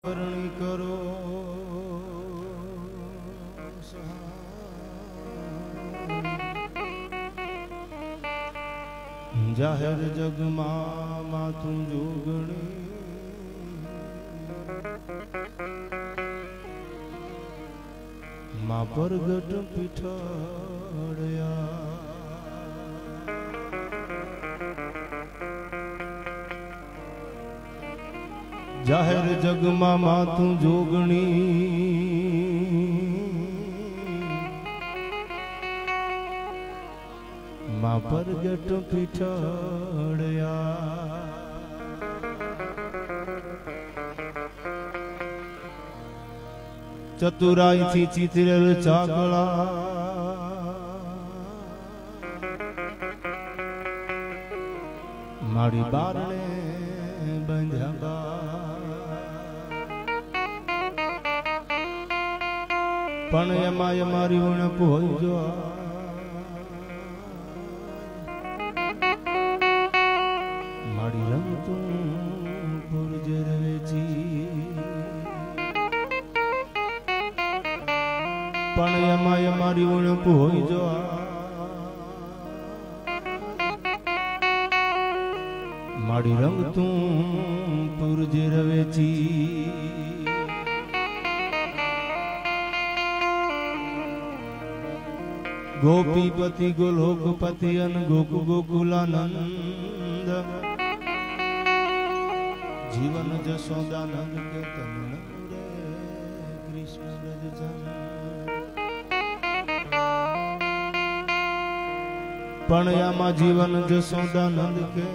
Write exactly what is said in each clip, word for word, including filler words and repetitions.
करणी करो जाहिर जग मातू जोगणी मां परगट पिठड़या जाहिर जग मातू जोगणी मां परगट पिठड़या चतुराई थी चितरेल चागला मारी बारणे बंध्या बा पण एमाय मारी उणप होई जो मारी रंग तू पुरजर वेची पण एमाय मारी उणप होई जो मारी रंग तू पुरजर वेची गोपीपति गोलोकपति अन गोकु गोकुलानंद जीवन जसोदानंद के तन कृष्ण रजन पणयामा जीवन जसोदानंद के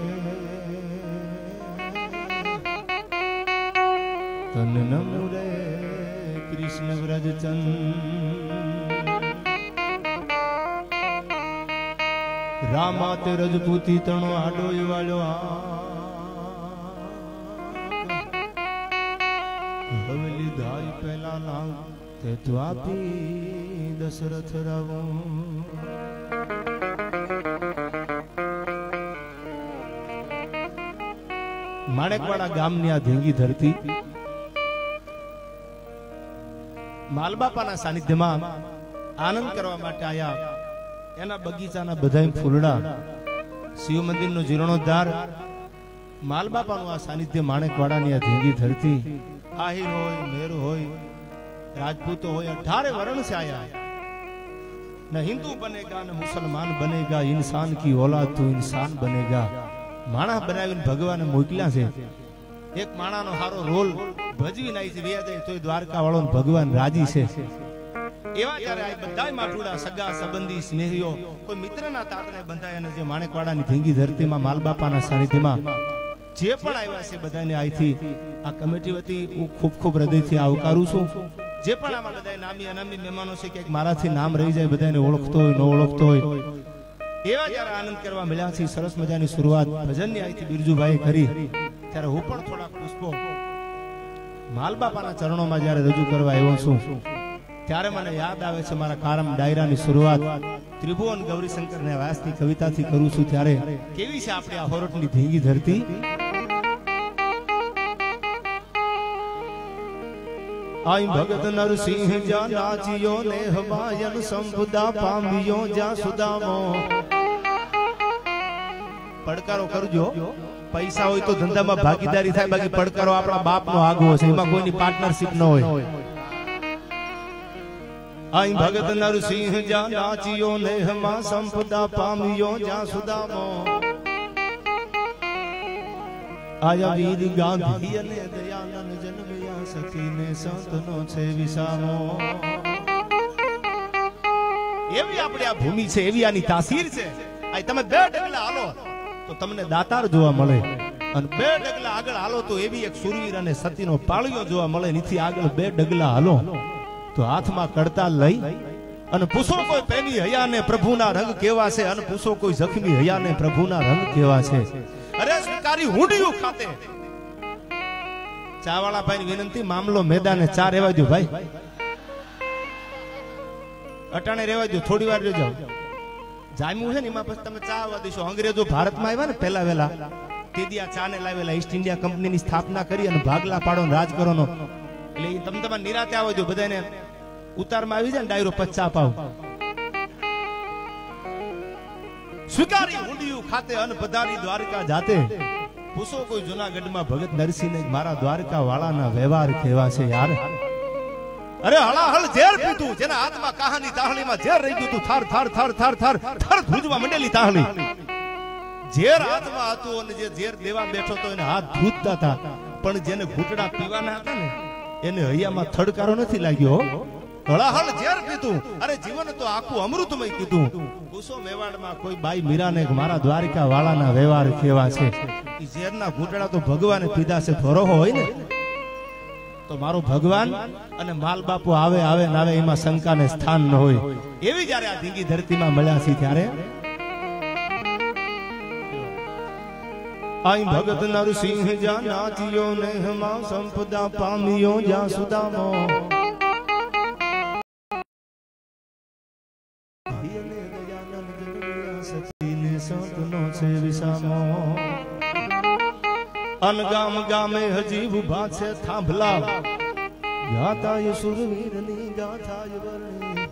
तन नमुरे कृष्ण व्रजचंद रामा ते रजपूती तणो आडो वालो हवेली धाई पहला नाम ते तू आपी दशरथ रावो माणेकवाड़ा गामनी आ धींगी धरती मालबापाना सानिध्यमां आनंद करवा माटे आया एना बगीचाना बधाई फूलड़ा शिव मंदिर नो जीर्णोद्धार मालबापानु आ सानिध्य माणेकवाड़ानी आ धींगी धरती आहिर होय मेर होय राजपूत होय अठारह वर्ण से आया न हिंदू बनेगा न मुसलमान बनेगा इंसान की औलाद तो इंसान बनेगा माणा बनावीने भगवाने मोकल्या छे एक माणानो हारो रोल भजवी नाई छे वेया जाय तोय द्वारका वाळो भगवान राजी छे एवा त्यारे आ बधाय माठुड़ा सगा संबंधी स्नेहीओ कोई मित्रना तातने बंधाया ने जे माणेकवाड़ानी धींगी धरतीमां मालबापाना सानिध्यमां जे पण आव्या छे बधाने आईथी आ कमिटी वती હું ખૂબ ખૂબ હૃદયથી આવકારું છું જે પણ આમાં બધાય નામી અનામી મહેમાનો છે કે મારાથી નામ રહી જાય બધાને ઓળખતો હોય ન ઓળખતો હોય એવા જ્યારે આનંદ કરવા મળ્યા છે સરસ મજાની શરૂઆત ભજનની આઈથી બિરજુભાઈ કરી ત્યારે હું પણ થોડા પુષ્પો માલબાપાના ચરણોમાં જ્યારે રજૂ કરવા આવ્યો છું ત્યારે મને યાદ આવે છે મારા કારમ ડાયરાની શરૂઆત ત્રિભુવન ગૌરીશંકર ને વ્યાસની કવિતાથી કરું છું ત્યારે કેવી છે આપણી આ હોરઠની ધીંગી ધરતી आई भगत नरसिंह जा नाचियो ने हमायन संपदा पामियो जा सुदामो પડકારો કરજો પૈસા હોય તો ધંધામાં ભાગીદારી થાય બાકી પડકારો આપણા બાપનો આગવો છે એમાં કોઈની પાર્ટનરશિપ ન હોય आई भगत नरसिंह जा नाचियो ने हमा संपदा पामियो जा सुदामो आया वीर गांधी ने दयानंद जन्मया सखी ने संतनो छे विसामो एवी आपणी आ भूमि छे एवी आनी तासीर छे आ तमे बे डगला हालो तो तमने दातार जोवा मळे अने बे डगला आगळ हालो तो एवी एक सूरवीर अने सतीनो पाळियो जोवा मळे नीथी आगळ बे डगला हालो तो हाथ में कड़ता लई अने पूछो कोई प्रेमी हया ने प्रभुना रंग केवा छे अने पूछो कोई जख्मी हया ने प्रभुना रंग केवा छे अरे स्वीकारी हुंडियो खाते चावाला भाई विनंती मामलो मैदाने चा रेवा दो भाई अटाणे रेवा दो थोड़ी वार रही जाओ जाम्यू है ने एमां पछी तमे चा आववा देशो अंग्रेजो भारत में आव्या ने पहेला वेला तेदिया चा ने लावेला ईस्ट इंडिया कंपनी ની સ્થાપના કરી અને ભાગલા પાડો રાજ કરવાનો એટલે ઈ તમે તમારે નિરાતે આવો જો બધાને ઉતારમાં આવી જાય ને ડાયરો પચ્ચા પાવ સ્વીકારી ઊંડિયું ખાતે અન પધારી દ્વારકા જાતે પૂછો કોઈ જૂનાગઢમાં ભગત નરસિંહને મારા દ્વારકા વાળાના વ્યવહાર કેવા છે યાર અરે હળાહળ ઝેર પીતું જેના હાથમાં કહાની તાહલીમાં ઝેર રહી ગયું તું થાર થાર થાર થાર થાર થાર ધ્રુજવા મંડેલી તાહલી ઝેર હાથમાં હતું અને જે ઝેર દેવા બેઠો તો એને હાથ ધ્રુજતા હતા પણ જેને ઘૂંટડા પીવાના હતા ને એને હૈયામાં થડકારો નથી લાગ્યો હળાહળ ઝેર પીતું અરે જીવન તો આખું અમૃતમય કીધું પૂછો મેવાડમાં કોઈ બાઈ મીરાને મારા દ્વારકા વાળાના વ્યવહાર કેવા છે ઈ ઝેરના ઘૂંટડા તો ભગવાને પીધા છે ભરોહો હોય ને તો મારો ભગવાન અને માલ બાપુ આવે આવે ને આવે એમાં શંકાને સ્થાન ન હોય એવી જ્યારે આ ધીંગી ધરતીમાં મળ્યા છે ત્યારે આઈ ભગત નરસિંહ જ્યાં નાચ્યો ને હમા સંપદા પામ્યો જ્યાં સુદામો સતીને સંતનો છે વિસામો અનગામ ગામે હજી ઉભા છે થાંભલા ગાતા ય સુરવીરની ગાથા ય વર્ણી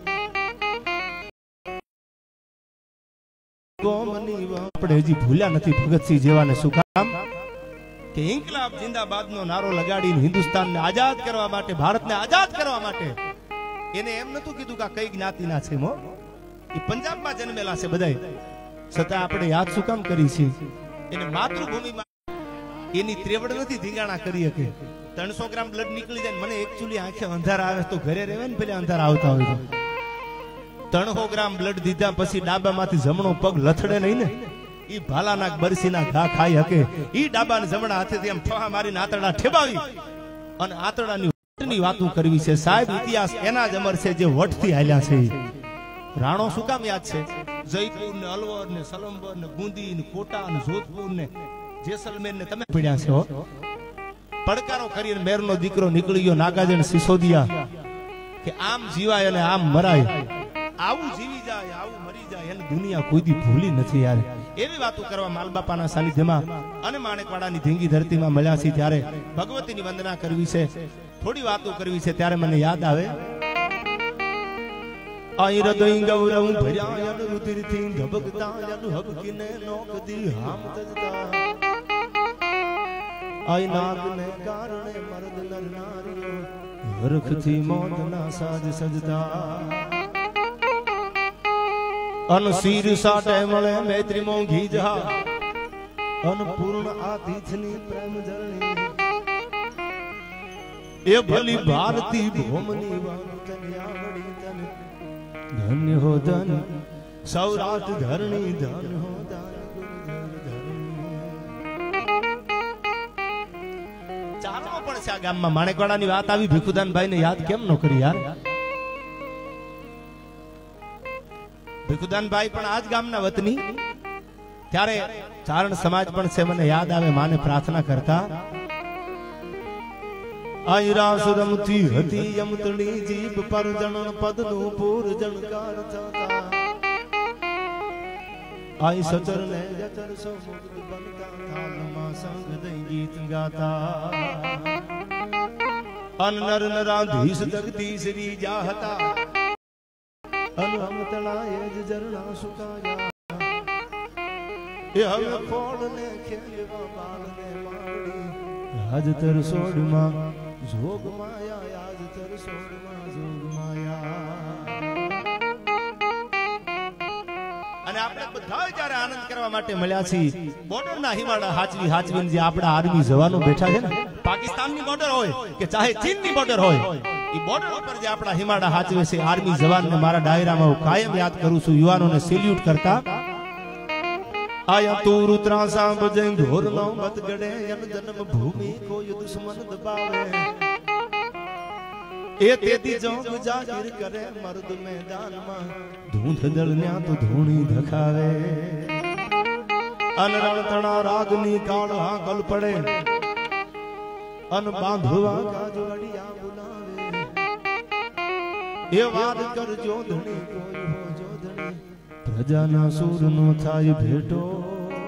કોમની આપણે હજી ભૂલ્યા નથી ભગતસિંહ જેવાને શું કામ કે ઇન્કલાબ જિંદાબાદનો નારો લગાડીને હિન્દુસ્તાનને આઝાદ કરવા માટે ભારતને આઝાદ કરવા માટે એને એમ નતું કીધું કે કઈ જ્ઞાતિના છે મો એ પંજાબમાં જન્મેલા છે બધાય છતાં આપણે યાદ શું કામ કરી છે એને માતૃભૂમિમાં એની ત્રેવડ નથી ધીંગાણા કરી શકે ત્રણસો ગ્રામ બ્લડ નીકળી જાય મને એકચ્યુઅલી આંખે અંધાર આવે તો ઘરે રહેવે ને પેલા અંધાર આવતા હોય તો ત્રણસો ગ્રામ બ્લડ દીધા પછી ડાબામાંથી જમણો પગ લથડે નહીં ને ઈ ભાલાના બરસીના ઘા ખાઈ શકે ઈ ડાબા ને જમણા હાથેથી એમ ઠોહા મારીને આતરડા ઠેબાવી અને આતરડાની વટની વાતો કરવી છે સાહેબ ઇતિહાસ એના જ અમર છે જે વટથી હાલ્યા છે રાણો શું કામ યાદ છે જયપુર ને અલવર ને સલંબર ને ગુંદી ને કોટા ને જોધપુર ને જેસલમેર ને તમે પડ્યા છો પડકારો કરીને મેરનો દીકરો નીકળી ગયો નાગાજન સિસોદિયા કે આમ જીવાય અને આમ મરાય આવું જીવી જાય આવું મરી જાય એને દુનિયા કોઈ દી ભૂલી નથી યાર એવી વાતો કરવા માલબાપાના સાનિધ્યમાં અને માણેકવાડાની ધીંગી ધરતીમાં મળ્યા છે ત્યારે ભગવતીની વંદના કરવી છે થોડી વાતો કરવી છે ત્યારે મને યાદ આવે આઈ હૃદય ગૌરવ ભર્યા રુધિરથી ધબકતા હબકીને નોકદી હામ તજતા આઈ નાગને કારણે મર્દ નર નારીઓ હરખથી મોતના સાજ સજતા અન શીર સાટે મળે મૈત્રી મોંઘી જહા અનપૂર્ણ આતિથની પ્રેમ જરણી એ ભલી ભારતી ભોમની વાતન્યા વડી તન ધન્ય હો ધન સૌરાષ્ટ્ર ધરણી ધન હો દાન ચાલો પણ છે આ ગામમાં માણેકવાડાની વાત આવી ભીખુદાનભાઈ ને યાદ કેમ ન કરી યાર ભીખુદાનભાઈ પણ આજ ગામના વતની ત્યારે ચારણ સમાજ પણ છે મને યાદ આવે માને પ્રાર્થના કરતા આયરા સુરમથી હતી યમતણી જીભ પર જણન પદનું પૂર જણકાર થતા આઈ સચર ને જચર સો મુક્ત બનતા થાલમાં સંગ દઈ ગીત ગાતા અન નર નરાધીશ જગદીશ રી જા હતા અન હમતણા એ જ ઝરણા સુકાયા એ હવે ફોડ ને ખેલવા બાળ ને માડી રાજ તર સોડમાં જોગ માયા યાદ તર સોડમાં જોગ માયા અને આપણે બધા જ્યારે આનંદ કરવા માટે મળ્યા છીએ બોર્ડરના હિમાડા હાચવી હાચવીને જે આપણા આર્મી જવાનો બેઠા છે ને પાકિસ્તાનની બોર્ડર હોય કે ચાહે ચીનની બોર્ડર હોય ઈ બોર્ડર ઉપર જે આપણા હિમાડા હાચવે છે આર્મી જવાનને મારા ડાયરામાં હું કાયમ યાદ કરું છું યુવાનોને સેલ્યુટ કરતા આયા તું રુદ્રાસા બજે ઢોરનો મત ગડે યન જન્મ ભૂમિ કોઈ દુશ્મન દબાવે એ તેદી જોગ જાગીર કરે મર્દ મેદાનમાં ધૂંધ દળન્યા તો ધૂણી ધખાવે અન રણતણા રાગની કાળ હાકલ પડે અન બાંધવા કાજવાડિયા બોલાવે એ વાત કર જોધણી કોઈ હો જોધણી પ્રજાના સૂર નો થાય ભેટો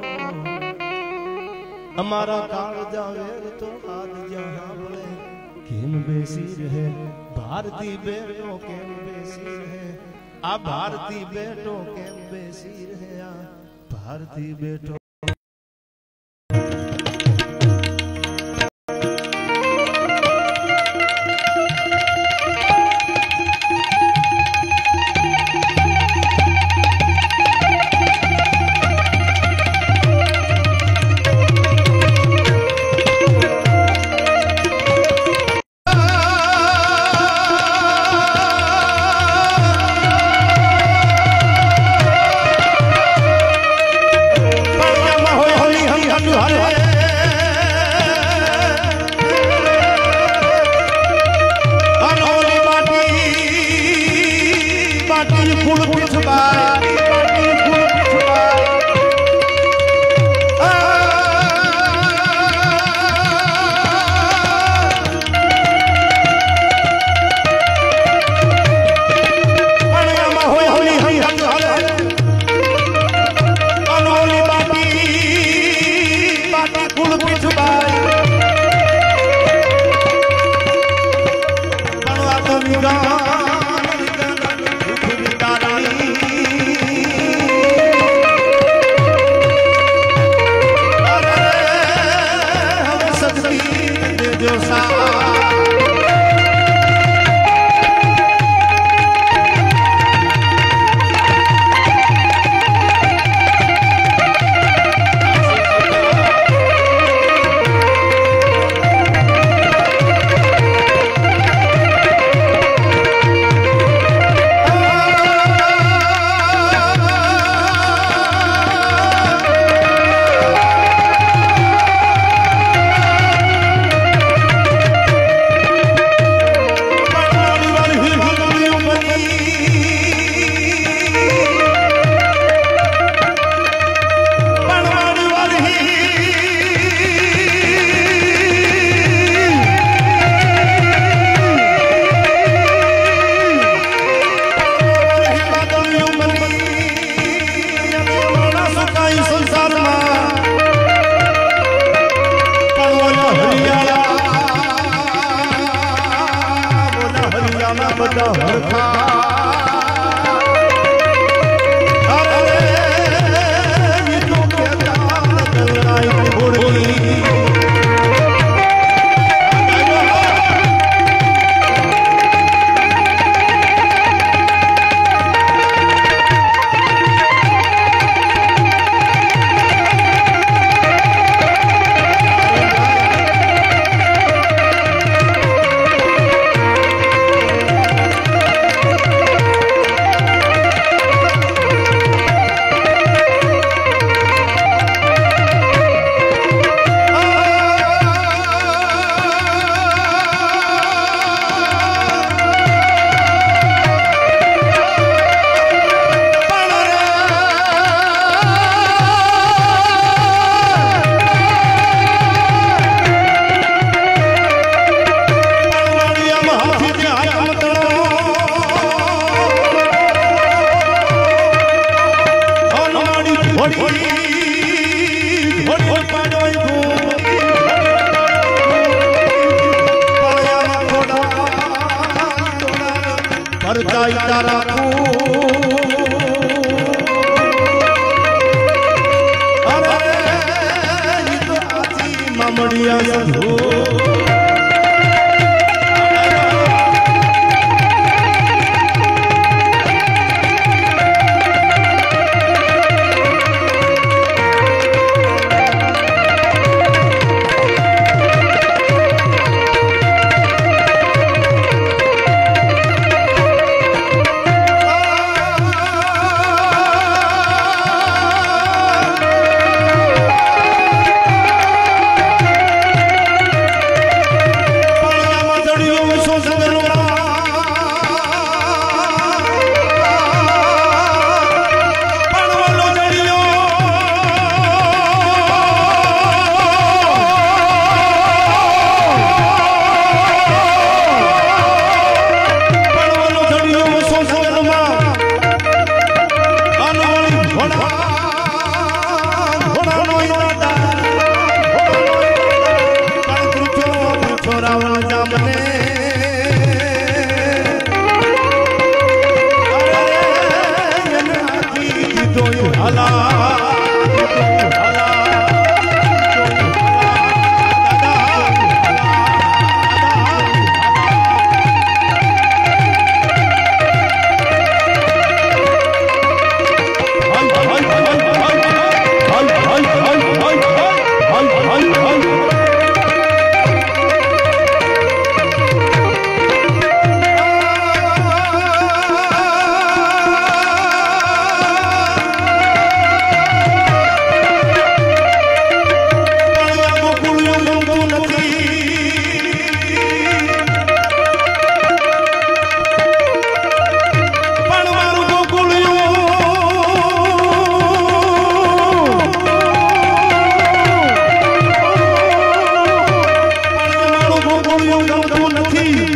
અમારા કાળ જાવે તો આદ જ્યાં આપણે केम बेसी रहे भारती बेटो केम बेसी रहे आ भारती बेटो केम बेसी रहे आ भारती बेटो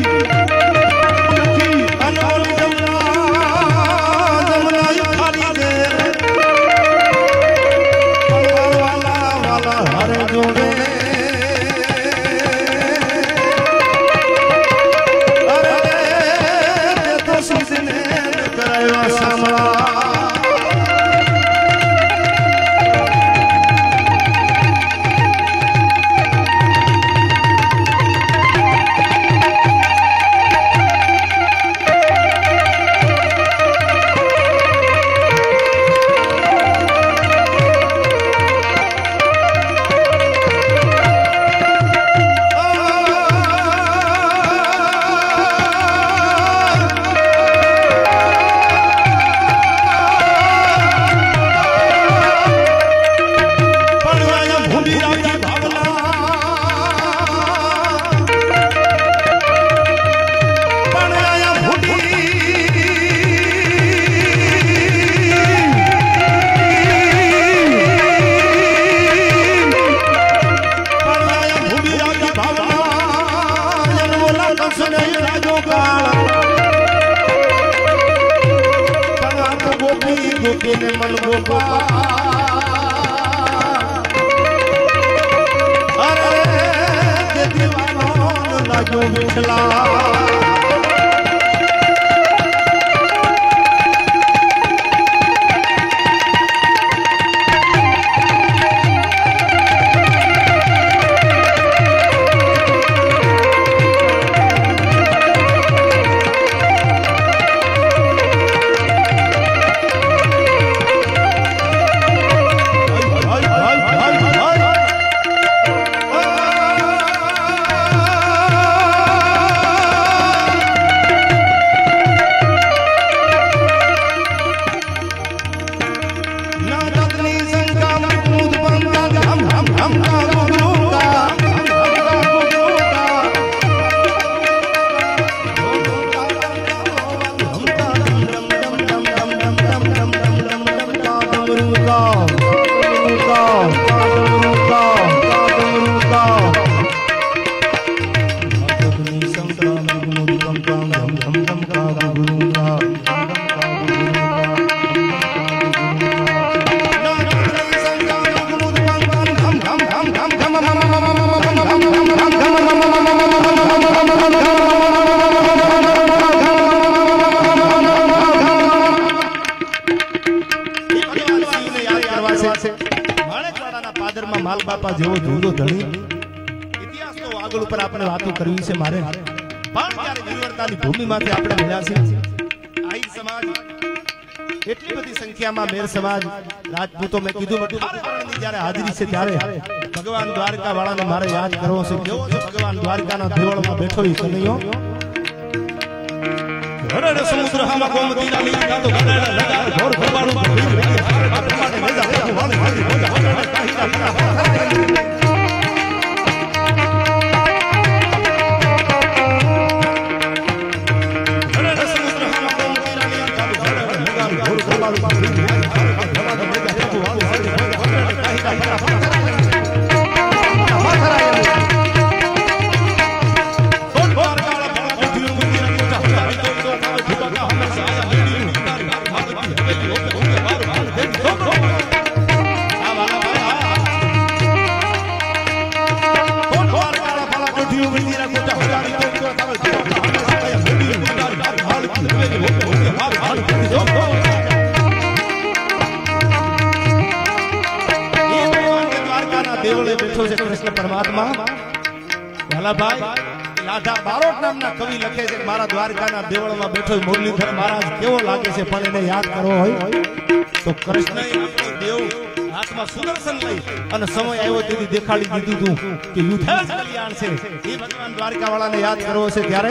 समाज राजपूतों में कीधु जયારે હાજરી છે ત્યારે ભગવાન દ્વારકા વાળાને મારે યાદ કરવો છે કેવો છે ભગવાન દ્વારકાના દેવળમાં બેઠો ઈ કનૈયો હરે સમુદ્ર હામાં ગોમતી ના લીધા તો ગડાડા લગા ઘોર ખોબાળું ભીડ ભીડ માટે મેજા વાળી વાળી મોજા કાહીડા कृष्ण परमात्मा वाला भाई लाठा बारोट नामना कवि लखे छे मारा द्वारकाना देवळमां बेठो मुरलीधर महाराज केवो लागे छे पण एने याद करવો હોય તો કૃષ્ણએ આપણો દેવ હાથમાં સુદર્શન લઈ અને સમય આવ્યો તેથી દેખાડી દીધું હતું કે યુદ્ધ જ કલ્યાણ છે એ ભગવાન દ્વારકા વાળાને યાદ કરવો છે ત્યારે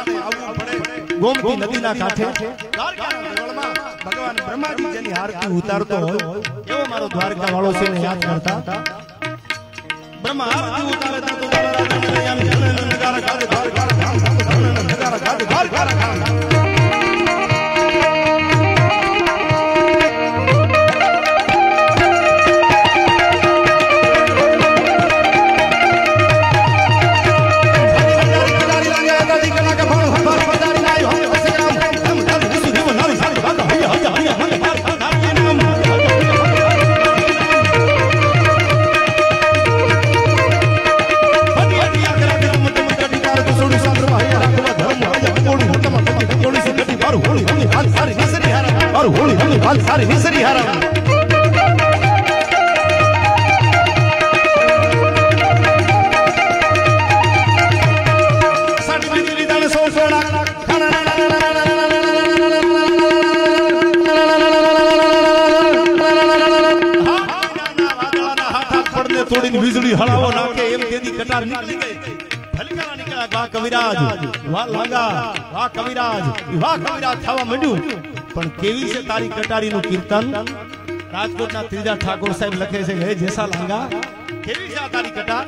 માટે આવવું પડે ગોમતી નદીના કાંઠે દ્વારકાના દેવળમાં ભગવાન બ્રહ્માજી જેની આરતી ઉતારતો હોય એવો મારો દ્વારકા વાળો છે ને યાદ કરતા બ્રહ્મા આરતી ઉતારે તો દ્વારકા નગારા ગાજે દ્વારકા ધામ નગારા ગાજે દ્વારકા ધામ सारी निसरी हरा साडी बिजली दाने सो सोड़ा खाना पड़ने थोड़ी बिजली हलावो नाके एम तेदी कटार निकली गई फलिकाना निकला वाह कविराज वाह लागा वाह कविराज वाह कविराज थावा मंड्यू पण केवी से तारी कटारी नु कीर्तन राजकोट ना त्रीजा ठाकुर साहेब लखे छे हे जैसा लांगा केवी से तारी कटार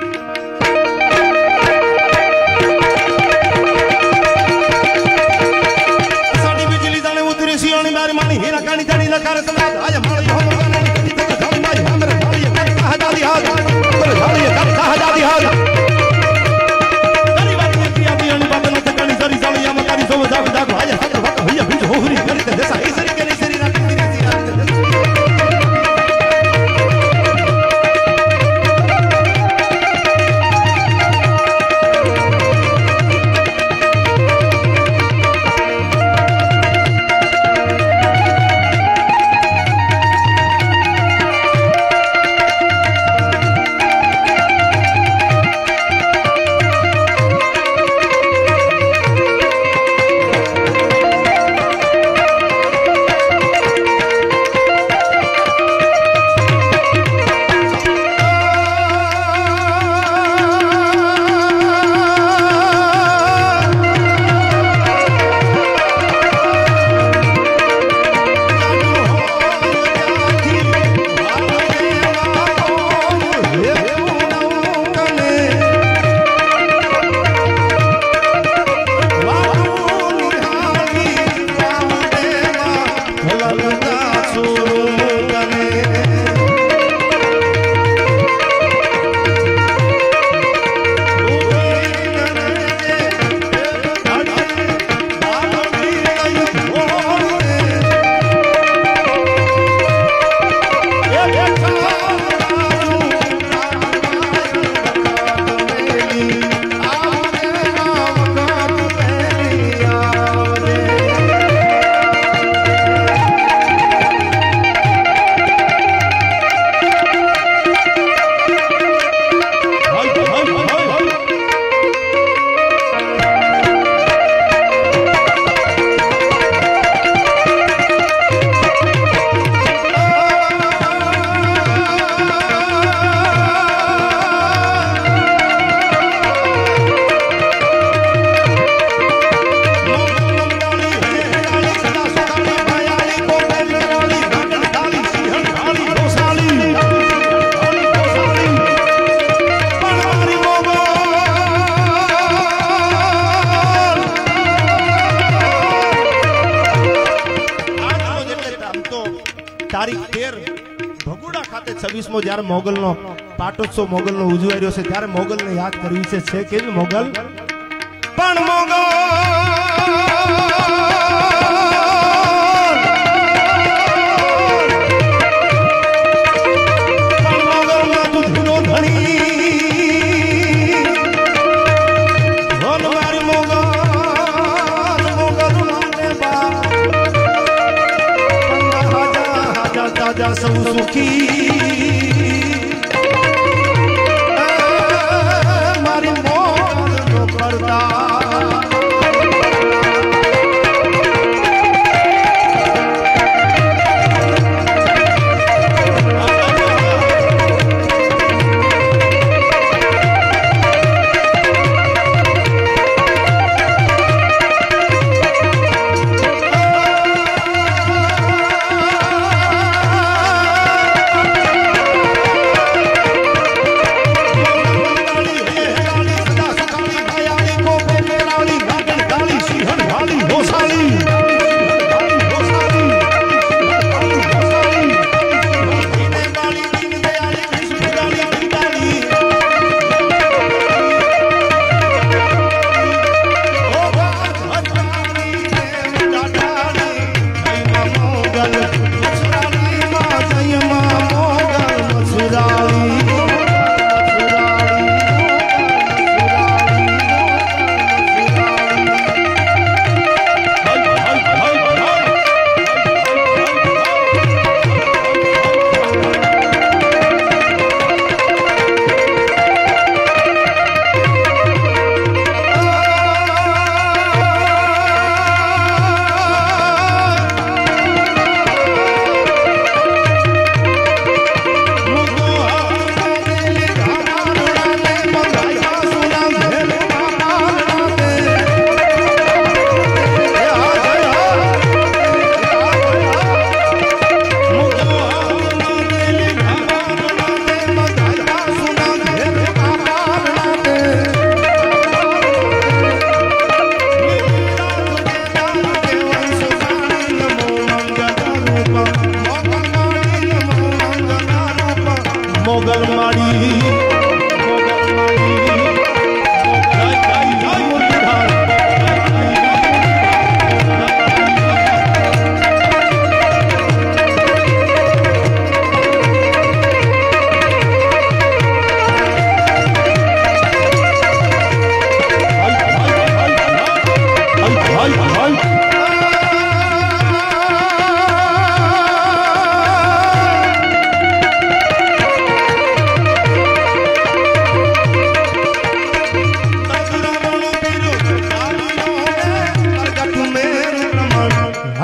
साडी बिजली जाने उतरी सियोनी मारी मानी हीरा कानी जानी लकार समाज आज मारी हो मगाने कदी तक जानी माई हमरे भाई कहा दादी हाथ हमरे भाई कहा दादी हाथ करी बात की आती अनु बाबा ने कनी सरी साली या मकारी सो जाग जाग आज सत्र भक भैया बीज होहरी करी ते जैसा ऐसरी के नहीं सरी रात मेरी सी रात તારીખ તેર ભગુડા ખાતે છવ્વીસમો જ્યારે મોગલનો પાટોત્સવ મોગલનો ઉજવાઈ રહ્યો છે ત્યારે મોગલને યાદ કરવી છે છે કે મોગલ પણ મોગલ सब सुखी मारी मोर नो पर्दा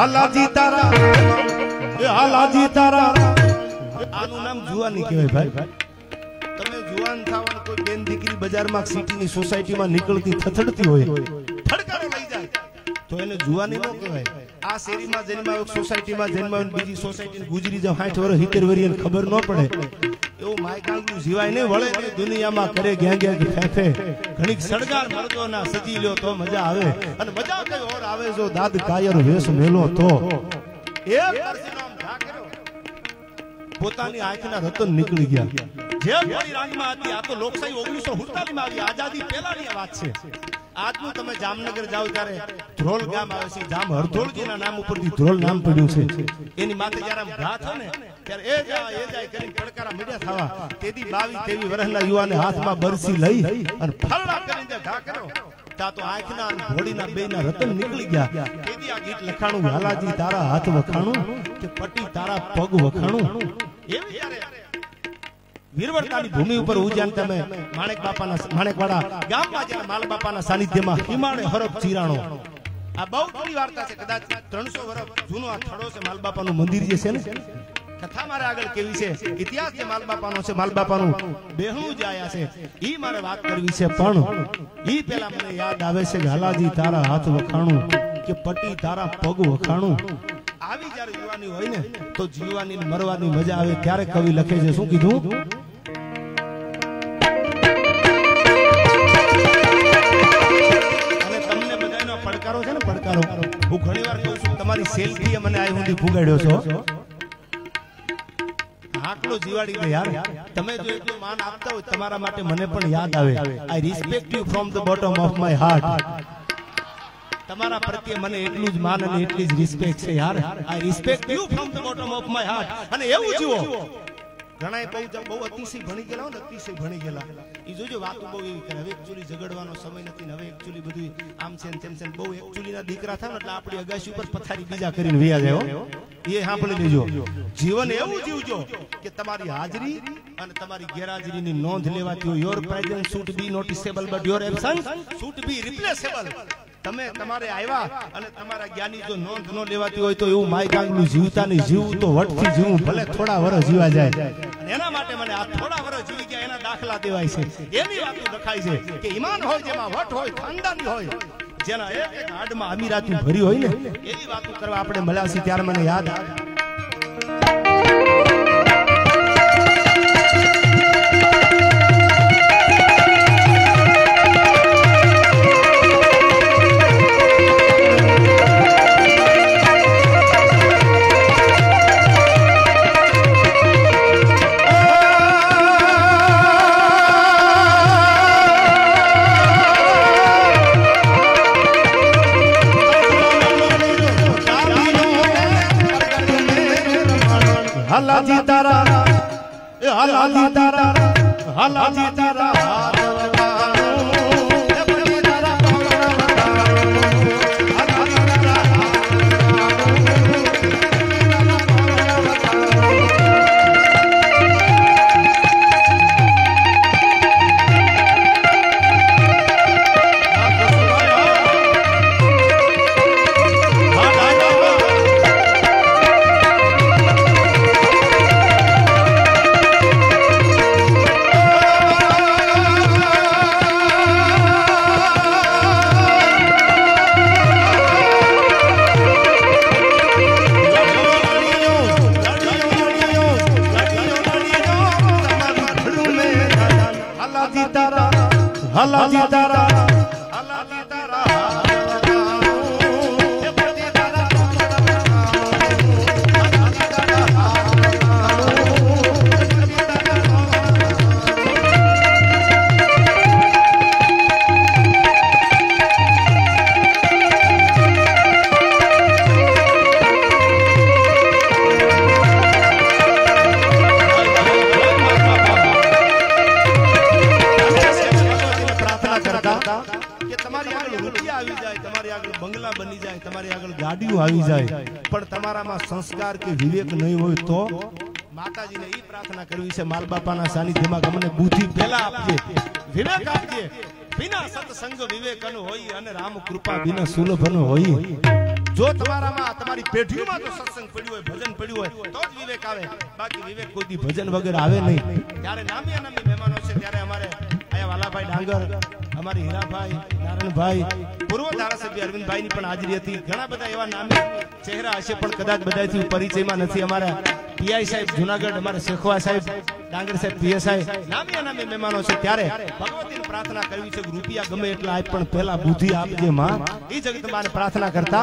હાલાજી તારા એ હાલાજી તારા આનું નામ જુવાની કહેવાય ભાઈ તમે જુવાન થાવાનું કોઈ બેન દીકરી બજારમાં સિટીની સોસાયટીમાં નીકળતી થથડતી હોય ફડકારો લઈ જાય તો એને જુવાની ન કહેવાય આ શેરીમાં જન્માયો સોસાયટીમાં જન્માયો બીજી સોસાયટીને ગુજરી જાવ સાઠ વર્ષ સિત્તેર વર્ષ ખબર ન પડે એવું માય કાંગનું જીવાય નહીં વળે ને દુનિયામાં કરે ગયા ગયા ફેફે ઘણીક સળગાર મરદોના સજી લ્યો તો મજા આવે અને મજા કઈ ઓર આવે જો દાદ કાયર વેશ મેલો તો એ પરશુરામ ઘા કર્યો પોતાની આંખના રતન નીકળી ગયા જે ઘોડી રાંગમાં હતી આ તો લોકશાહી ઓગણીસો સુડતાલીસ માં આવી આઝાદી પહેલાની વાત છે આજનું તમે જામનગર જાવ ત્યારે ધ્રોલ ગામ આવે છે જામ હરધોળજીના નામ ઉપરથી ધ્રોલ નામ પડ્યું છે એની માથે જ્યારે આમ ઘા થયો ને ત્યારે એ જાય એ જાય કરીને પડકારા મીડિયા થવા તેથી બાવીસ ત્રેવીસ વર્ષના યુવાને હાથમાં બરસી લઈ અને ફરડા કરીને ઘા કર્યો તા તો આંખના અને ઘોડીના બેયના રતન નીકળી ગયા તેથી આ ગીત લખાણું હાલાજી તારા હાથ વખાણું કે પટી તારા પગ વખાણું એવી જ્યારે વીરવરતાની ભૂમિ ઉપર ઉજાન તમે માણેક બાપાના માણેકવાડા ગામમાં જ્યારે માલ બાપાના સાનિધ્યમાં હિમાળે હરફ ચીરાણો આ બહુ જૂની વાર્તા છે કદાચ ત્રણસો વર્ષ જૂનો આ થડો છે માલ બાપાનું મંદિર જે છે ને કથા મારે આગળ કેવી છે ઇતિહાસ જે માલ બાપાનો છે માલ બાપાનું બેહણું જ આયા છે ઈ મારે વાત કરવી છે પણ ઈ પેલા મને યાદ આવે છે કે હાલાજી તારા હાથ વખાણું કે પટી તારા પગ વખાણું આવી જ્યારે જીવાની હોય ને તો જીવાની મરવાની મજા આવે ત્યારે કવિ લખે છે શું કીધું અને તમને બધાનો પડકારો છે ને પડકારો હું ઘણીવાર કહું છું તમારી સેલ્ફી મને આ સુધી ફુગાડ્યો છો આટલો જીવાડી દે યાર તમે જો એટલું માન આપતા હોય તમારા માટે મને પણ યાદ આવે I respect you from the bottom of my heart તમારા પ્રત્યે મને એટલું જ માન અને એટલી જ રિસ્પેક્ટ છે યાર I respect you from the bottom of my heart અને એવું જીવો ઘણાય બહુ બહુ અતિશય ભણી ગયેલા હોય ને અતિશય ભણી ગયેલા ઈ જોજો વાતો બહુ એવી કરે હવે એક્ચ્યુઅલી ઝઘડવાનો સમય નથી ને હવે એક્ચ્યુઅલી બધું આમ છે ને તેમ છે બહુ એક્ચ્યુઅલી ના દીકરા થાય ને એટલે આપણી અગાશી ઉપર પથારી બીજા કરીને વિયા જાય હો એ સાંભળી લેજો જીવન એવું જીવજો કે તમારી હાજરી અને તમારી ગેરહાજરીની નોંધ લેવાતી હોય your presence should be noticeable but your absence should be replaceable તમે તમારે આવ્યા અને તમારા જ્ઞાની જો નોંધ ન લેવાતી હોય તો એવું માય કાંગનું જીવતા નહીં જીવવું તો વટથી જીવવું ભલે થોડા વર્ષ જીવા જાય અને એના માટે મને આ થોડા વર્ષ જીવી ગયા એના દાખલા દેવાય છે એની વાતો લખાય છે કે ઈમાન હોય જેમાં વટ હોય ખાનદાની હોય જેના એક એક હાડમાં અમીરાતી ભરી હોય ને એવી વાતો કરવા આપણે મળ્યા છીએ ત્યારે મને યાદ આવે હાલાજી તારા એ હાલાજી તારા હાલાજી તારા હાલાજી તારા હાલાજી તારા બંગલા બની જાય તમારી આગળ ગાડીઓ આવી જાય પણ તમારામાં સંસ્કાર કે વિવેક નહીં હોય તો માતાજીને ઈ પ્રાર્થના કરવી છે માલ બાપાના સાનિધ્યમાં અમને બુદ્ધિ પહેલા આપજે વિવેક આપજે બિના સત્સંગ વિવેકનો હોય અને રામ કૃપા બિના સુલભનો હોય જો તમારામાં તમારી પેઢીઓમાં તો સત્સંગ પડ્યું હોય, ભજન પડ્યું હોય તો જ વિવેક આવે, બાકી વિવેક કોઈ દી ભજન વગર આવે નહીં. ત્યારે નામી અનામી મહેમાનો છે, ત્યારે અમારે આયા વાલાભાઈ ડાંગર, અમારી હીરાભાઈ, નારાયણભાઈ, પૂર્વ ધારાસભ્ય અરવિંદભાઈની પણ હાજરી હતી. ઘણા બધા એવા નામી ચહેરા હશે પણ કદાચ બધાથી પરિચયમાં નથી. અમારા પીઆઈ સાહેબ જુનાગઢ, અમારા શેખવા સાહેબ ડાંગર સાહેબ, પીએસઆઈ, નામી અનામી મહેમાનો છે. ત્યારે ભગવતીને પ્રાર્થના કરવી છે કે રૂપિયા ગમે એટલા આપ પણ પહેલા બુદ્ધિ આપજે માં. એ જગદંબાને પ્રાર્થના કરતા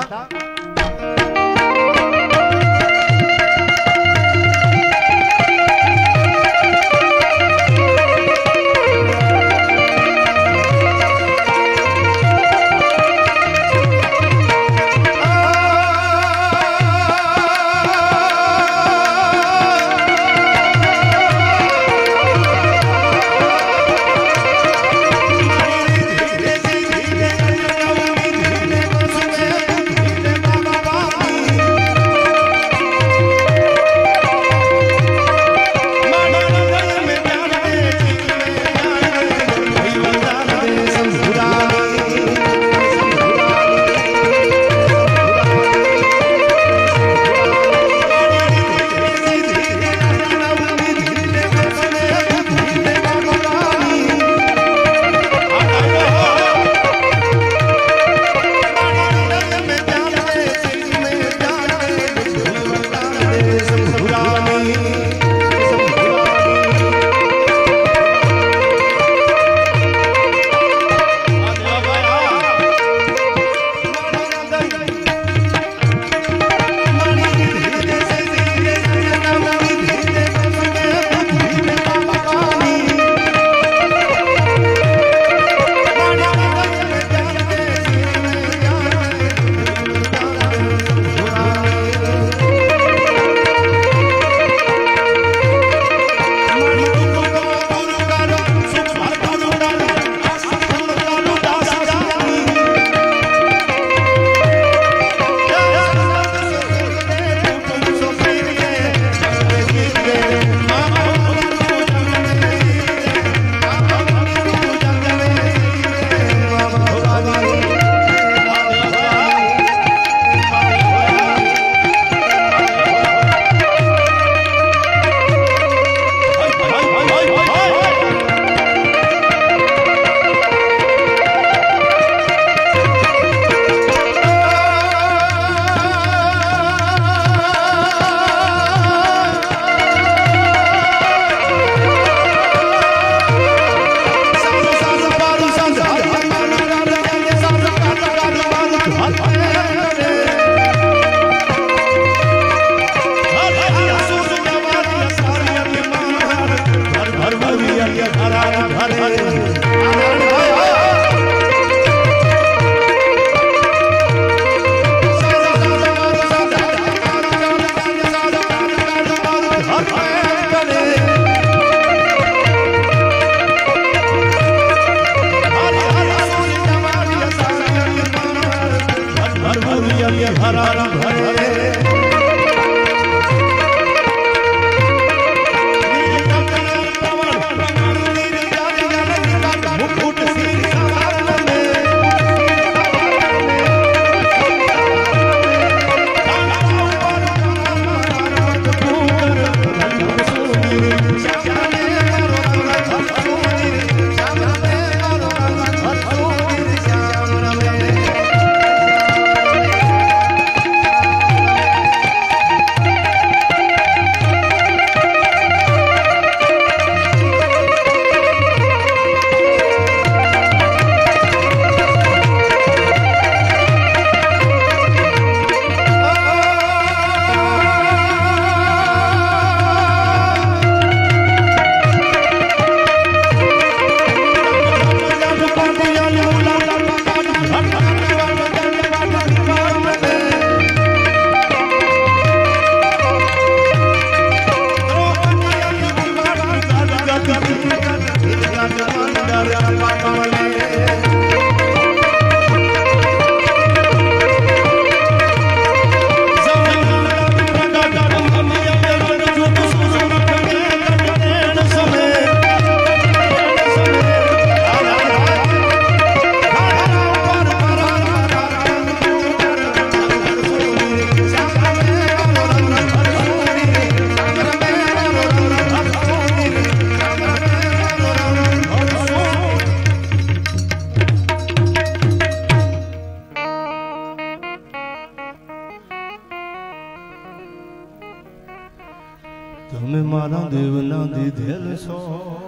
તમે મારા દેવના દીધેલ છો,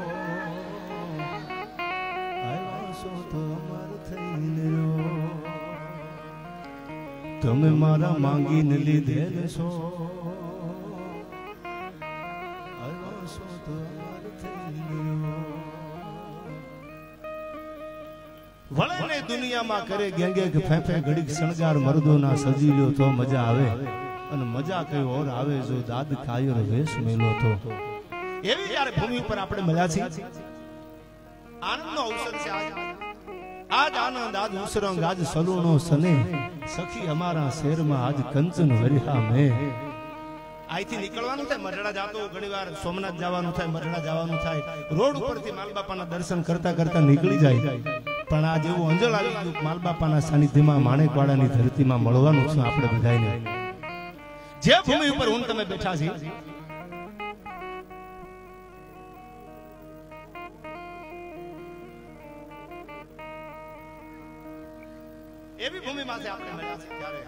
આવ્યા છો તો અમાર થઈને રહ્યો. તમે મારા માંગીને લીધેલ છો, આવ્યા છો તો અમાર થઈને રહ્યો. વળે ને દુનિયામાં કરે ગેંગે કે ફેફે ઘડીક શણગાર મર્દોના સજી લ્યો તો મજા આવે, અને મજા કઈ ઓર આવે જો દાદ કાયર વેશ મેલો તો. એવી જ્યારે ભૂમિ ઉપર આપણે મળ્યા છીએ, આનંદનો અવસર છે આજ. આજ આનંદ, આજ ઉસરંગ, આજ સલુનો સને, સખી અમારા શેરમાં આજ કંચન વરિહા મે. અહીંથી નીકળવાનું થાય, મરડા જાતો ઘણી વાર સોમનાથ જવાનું થાય, મરડા જવાનું થાય, રોડ ઉપરથી માલબાપાના દર્શન કરતા કરતા નીકળી જાય. પણ આ જેવું અંજળ આવી ગયું, માલબાપાના સાનિધ્યમાં માણેકવાડાની ધરતીમાં મળવાનું છે આપણે બધાને. જે ભૂમિ ઉપર હું તમે બેઠા છીએ, એવી ભૂમિમાં આપણે મળ્યા છીએ. ત્યારે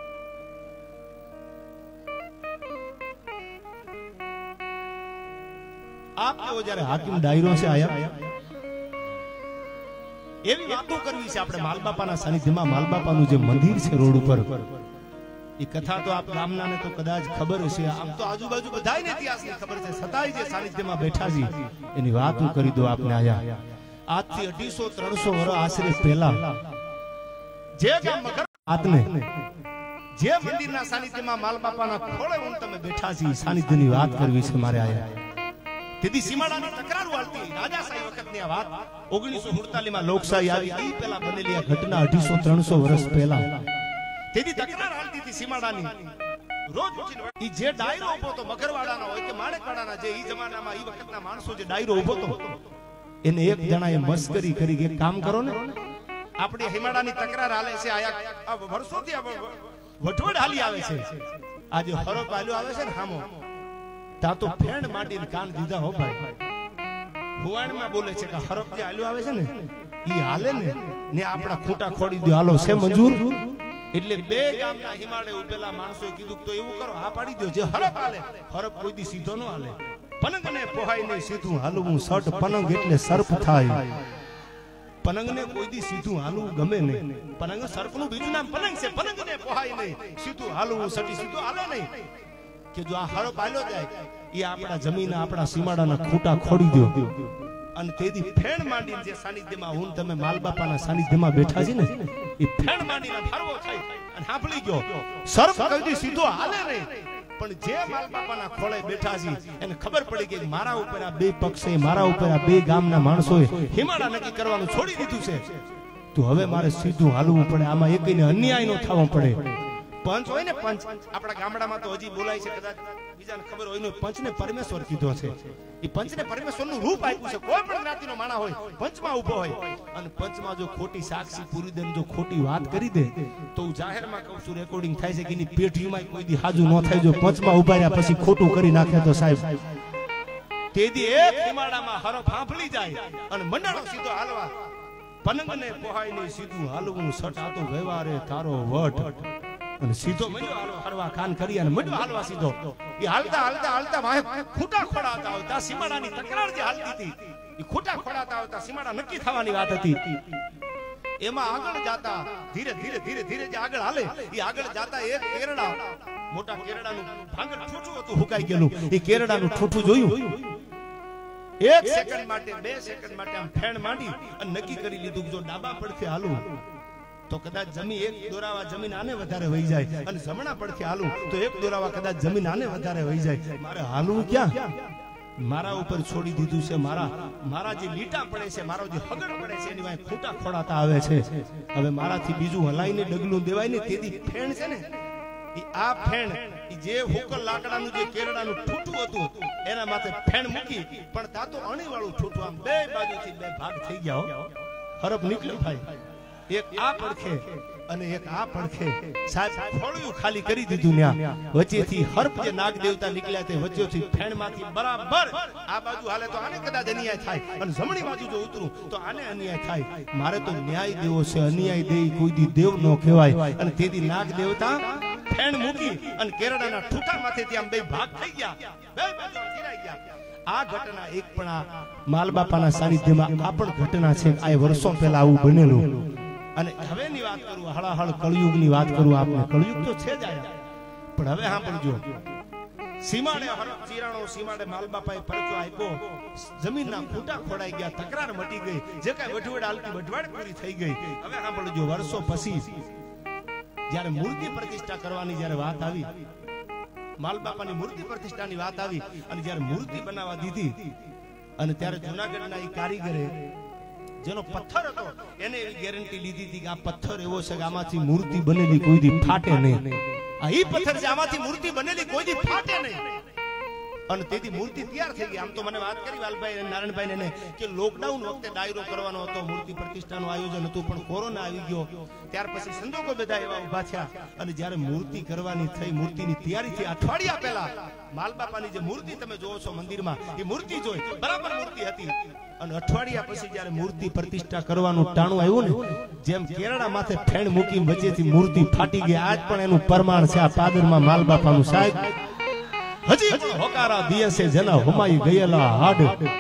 આપ કેવો જયારે હાકીમ ડાયરો છે આયા, એવી વાતો કરવી છે આપણે માલબાપાના સાનિધ્યમાં. માલબાપાનું જે મંદિર છે રોડ ઉપર, એ કથા તો આપ ગામનાને તો કદાચ ખબર હશે, આમ તો આજુબાજુ બધાયને ઇતિહાસની ખબર છે, છતાંય જે સાનિધ્યમાં બેઠા છે એની વાત હું કરી દઉં આપને. આયા આજથી અઢીસો ત્રણસો વર્ષ આશરે પહેલા જે ગામ મગર આતને જે મંદિરના સાનિધ્યમાં માલબાપાના ખોળે હું તમે બેઠા છે, સાનિધ્યની વાત કરવી છે મારે. આયા તેથી સીમાડાની તકરાર વાળતી રાજાશાહી વખતની આ વાત ઓગણીસો સુડતાલીસ માં લોકશાહી આવી, એ પહેલા બનેલી આ ઘટના અઢીસો ત્રણસો વર્ષ પહેલા. તેથી તકરાર હાલતી હતી સીમાડાની. રોજ ઈ જે ડાયરો ઉભો તો મગરવાડાનો હોય કે માણેકવાડાના, જે ઈ જમાનામાં ઈ વખતના માણસો જે ડાયરો ઉભો તો, એને એક જણાએ મસ્કરી કરી કે કામ કરો ને, આપણી હિમાડાની તકરાર હાલે છે, આયા વર્ષોથી વટવડ હાલી આવે છે. આજે હરોપ હાલ્યો આવે છે ને હામો, તા તો ફેણ માંડીને કાન દીધા હો ભાઈ. ભુવાણમાં બોલે છે કે હરોપ જે હાલ્યો આવે છે ને, ઈ હાલે ને ને આપણા ખૂટા ખોડી દો, હાલો છે મંજૂર. એટલે બે ગામના હિમાડે ઉભેલા માણસોએ કીધું તો એવું કરો, હા પાડી દો, જે હરપ હાલે, હરપ કોઈ દી સીધો ન હાલે. પનંગને પોહાય નહીં સીધું હાલવું, સટ પનંગ એટલે સર્પ થાય. પનંગને કોઈ દી સીધું હાલવું ગમે નહીં. પનંગ સર્પનું બીજું નામ પનંગ છે. પનંગને પોહાય નહીં સીધું હાલવું, સટી સીધું હાલે નહીં. કે જો આ હરપ હાલ્યો જાય, એ આપણા જમીન, આપણા સીમાડાના ખૂટા ખોડી દો. અને તેથી ફેણ માંડીને જે સાનિધ્યમાં હું તમે માલબાપાના સાનિધ્યમાં બેઠા છે ને, એ ફેણ માંડીને ફરવો થાય અને સાંભળી ગયો, સર્પ કદી સીધો હાલે નહીં. પણ જે માલબાપાના ખોળે બેઠા છે એને ખબર પડી કે મારા ઉપર આ બે પક્ષે, મારા ઉપર આ બે ગામના માણસોએ હિમાડા નક્કી કરવાનું છોડી દીધું છે, તો હવે મારે સીધું હાલવું પડે. આમાં એકઈને અન્યાય નો થવો પડે. પંચ હોય ને, પંચ આપણા ગામડામાં તો હજી બોલાય છે, કદાચ બીજાને ખબર હોય ને, પંચને પરમેશ્વર કીધો છે. એ પંચને પરમેશ્વરનું રૂપ આપ્યું છે. કોઈ પણ જ્ઞાતિનો માણસ હોય પંચમાં ઉભો હોય, અને પંચમાં જો ખોટી સાક્ષી પૂરી દે, જો ખોટી વાત કરી દે, તો હું જાહેરમાં કહું છું, રેકોર્ડિંગ થાય છે કે એની પેઢીમાં કોઈ દી હાજુ ન થાય. જો પંચમાં ઉભા રહ્યા પછી ખોટું કરી નાખે તો સાહેબ, તેથી એક હિમાડામાં હરફ સાંભળી જાય અને મંડળો સીધો હાલવા. પનંગને પોહાય નહીં સીધું હાલવું, સટ આતો વ્યવહારે તારો વટ. અને સીધો મજો હાલો હરવા કાન કરી અને મજો હાલવા સીધો. એ હાલતા હાલતા હાલતા વાહે ખૂટા ખોડાતા આવતા, સીમાડાની તકરાર જે હાલતી હતી એ ખૂટા ખોડાતા આવતા સીમાડા નક્કી થવાની વાત હતી. એમાં આગળ જાતા ધીરે ધીરે ધીરે ધીરે જે આગળ હાલે, એ આગળ જાતા એક કેરડા, મોટા કેરડાનું ભાંગર ઠોઠું હતું હુકાઈ ગયેલું, એ કેરડાનું ઠોઠું જોયું. એક સેકન્ડ માટે, બે સેકન્ડ માટે આમ ફેણ માંડી અને નક્કી કરી લીધું જો ડાબા પડખે હાલું તો કદાચ જમીન એક દોરાવા જમીન આને વધારે વહી જાય, અને જમણા પડખે હાલું તો એક દોરાવા કદાચ જમીન આને વધારે વહી જાય. મારે હાલવું ક્યાં? મારા ઉપર છોડી દીધું છે. મારા મારા જે લીટા પડે છે, મારો જે હગડ પડે છે, એની વાય ખૂટા ખોડાતા આવે છે. હવે મારાથી બીજું હલાઈને ડગલું દેવાય ને, તેથી ફેણ છે ને, એ આ ફેણ જે હુકલ લાકડાનું જે કેરડાનું ઠૂઠું હતું એના માથે ફેણ મૂકી, પણ તા તો અણી વાળું ઠૂઠું આમ બે બાજુથી બે ભાગ થઈ ગયા. હરપ નીકળ્યો ભાઈ, એક આ પડખે અને એક આ પડખે સાહેબ ખોળિયું ખાલી કરી દીધું. ન્યા વચ્ચેથી હર્પ જે નાગ દેવતા નીકળ્યા તે વચ્ચેથી ફેણમાંથી બરાબર આ બાજુ હાલે તો આને કદાચ અન્યાય થાય, અને જમણી બાજુ જો ઉતરું તો આને અન્યાય થાય. મારે તો ન્યાય દેવો છે, અન્યાય દે કોઈ દી દેવ નો કહેવાય. અને તેથી નાગ દેવતા ફેણ મૂકી અને કેરડાના ઠૂઠામાંથી આમ બે ભાગ થઈ ગયા, બે બાજુ ચીરાઈ ગયા. આ ઘટના એક પણ આ માલબાપાના સાનિધ્યમાં આ પણ ઘટના છે. આ વર્ષો પહેલા આવું બનેલું. અને હવેની વાત કરું, હળાહળ કળયુગની વાત કરું. આપણે કળયુગ તો છે જ આયા, પણ હવે સાંભળજો. સીમાડે હરક ચીરાણો, સીમાડે માલબાપાએ પરચો આપ્યો, જમીનના ખૂટા ખોડાઈ ગયા, તકરાર મટી ગઈ, જે કાંઈ વઢવડ આલતી વઢવાડ પૂરી થઈ ગઈ. હવે સાંભળજો, વર્ષો પછી જ્યારે મૂર્તિ પ્રતિષ્ઠા કરવાની જ્યારે વાત આવી, માલબાપાની મૂર્તિ પ્રતિષ્ઠાની વાત આવી અને જ્યારે મૂર્તિ બનાવવા દીધી અને ત્યારે જૂનાગઢના એ કારીગરે જેનો પથ્થર હતો એને એવી ગેરંટી લીધી હતી કે આ પથ્થર એવો છે કે આમાંથી મૂર્તિ બનેલી કોઈ દી ફાટે નહીં. આ ઈ પથ્થર છે, આમાંથી મૂર્તિ બનેલી કોઈ દી ફાટે નહીં. અને તેથી મૂર્તિ તૈયાર થઈ ગઈ. આમ તો મને વાત કરી વાલભાઈ અને નારાયણભાઈ ને કે લોકડાઉન વખતે ડાયરો કરવાનો હતો, મૂર્તિ પ્રતિષ્ઠાનું આયોજન હતું, પણ કોરોના આવી ગયો. ત્યાર પછી સંજોગો બધા એવા ઉભા થયા અને જ્યારે મૂર્તિ કરવાની થઈ, મૂર્તિની તૈયારી થઈ, અઠવાડિયા પહેલા માલબાપાની જે મૂર્તિ તમે જોવો છો મંદિરમાં, એ મૂર્તિ જોઈ બરાબર મૂર્તિ હતી. અને અઠવાડિયા પછી જ્યારે મૂર્તિ પ્રતિષ્ઠા કરવાનું ટાણું આવ્યું ને, જેમ કેરડા માથે ફેણ મૂકી વચ્ચેથી મૂર્તિ ફાટી ગઈ. આજ પણ એનું પ્રમાણ છે આ પાદરમાં માલબાપાનું. સાહેબ હજી પણ હોકારા દિયસે જેના હુમાઈ ગયેલા હાડ,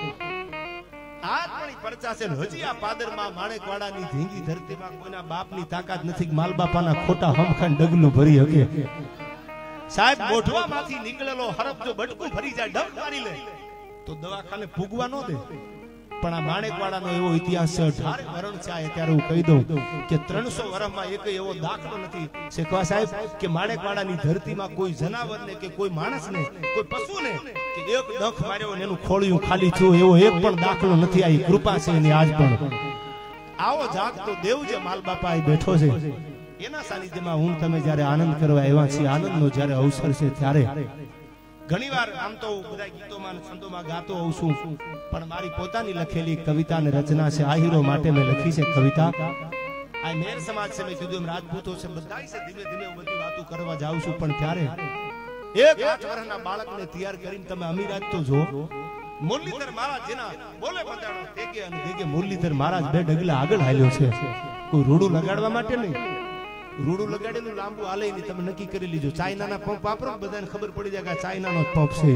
આજ પણ પરચા છે. હજી આ પાદરમાં માણેકવાડાની ધીંગી ધરતીમાં કોઈના બાપની તાકાત નથી કે માલબાપાના ખોટા હમખાન ડગલું ભરી શકે. સાહેબ મોઢવામાંથી નીકળેલો હરફ જો બટકું ભરી જાય, ડબ મારી લે તો દવાખાને પૂગવા ન દે. પણ આ માણેકવાડાનો એવો ઇતિહાસ છે, અઢારે વરણ છે. ત્યારે હું કહી દઉં કે ત્રણસો વર્ષમાં એક એવો દાખલો નથી શેખવા સાહેબ કે માણેકવાડાની ધરતીમાં કોઈ જનાવરને કે કોઈ માણસને, કોઈ પશુને કે એક ડખ માર્યો ને એનું ખોળિયું ખાલી થયું, એવો એક પણ દાખલો નથી. આ કૃપા છે એની આજ પણ. આવો જાગતો દેવ જે માલબાપા અહીં બેઠો છે, એના સાનિધ્યમાં હું તમે જ્યારે આનંદ કરવા આવ્યા છીએ, આનંદનો જ્યારે અવસર છે ત્યારે ઘણીવાર આમ તો બધા ગીતોમાં છંદોમાં ગાતો હોઉં છું, પણ મારી પોતાની લખેલી કવિતા અને રચના છે. આહીરો માટે મેં લખી છે કવિતા. આ મેર સમાજ છે, મેં કીધું એમ રાજપૂતો છે, બધા છે. ધીમે ધીમે બધી વાતો કરવા જાઉં છું, પણ ત્યારે એક આઠ વર્ષના બાળકને તૈયાર કરીને તમે અમીરાત તો જો. મુરલીધર મહારાજ જેના બોલે બતાડો તેગે અને તેગે મુરલીધર મહારાજ બે ડગલા આગળ હાલ્યો છે. કોઈ રૂડું લગાડવા માટે નહીં, રૂડું લગાડેલું લાંબુ હાલે નહીં. તમે નક્કી કરી લીજો, ચાઇનાના પંપ વાપરો, બધાને ખબર પડી જાય કે ચાઇનાનો પંપ છે.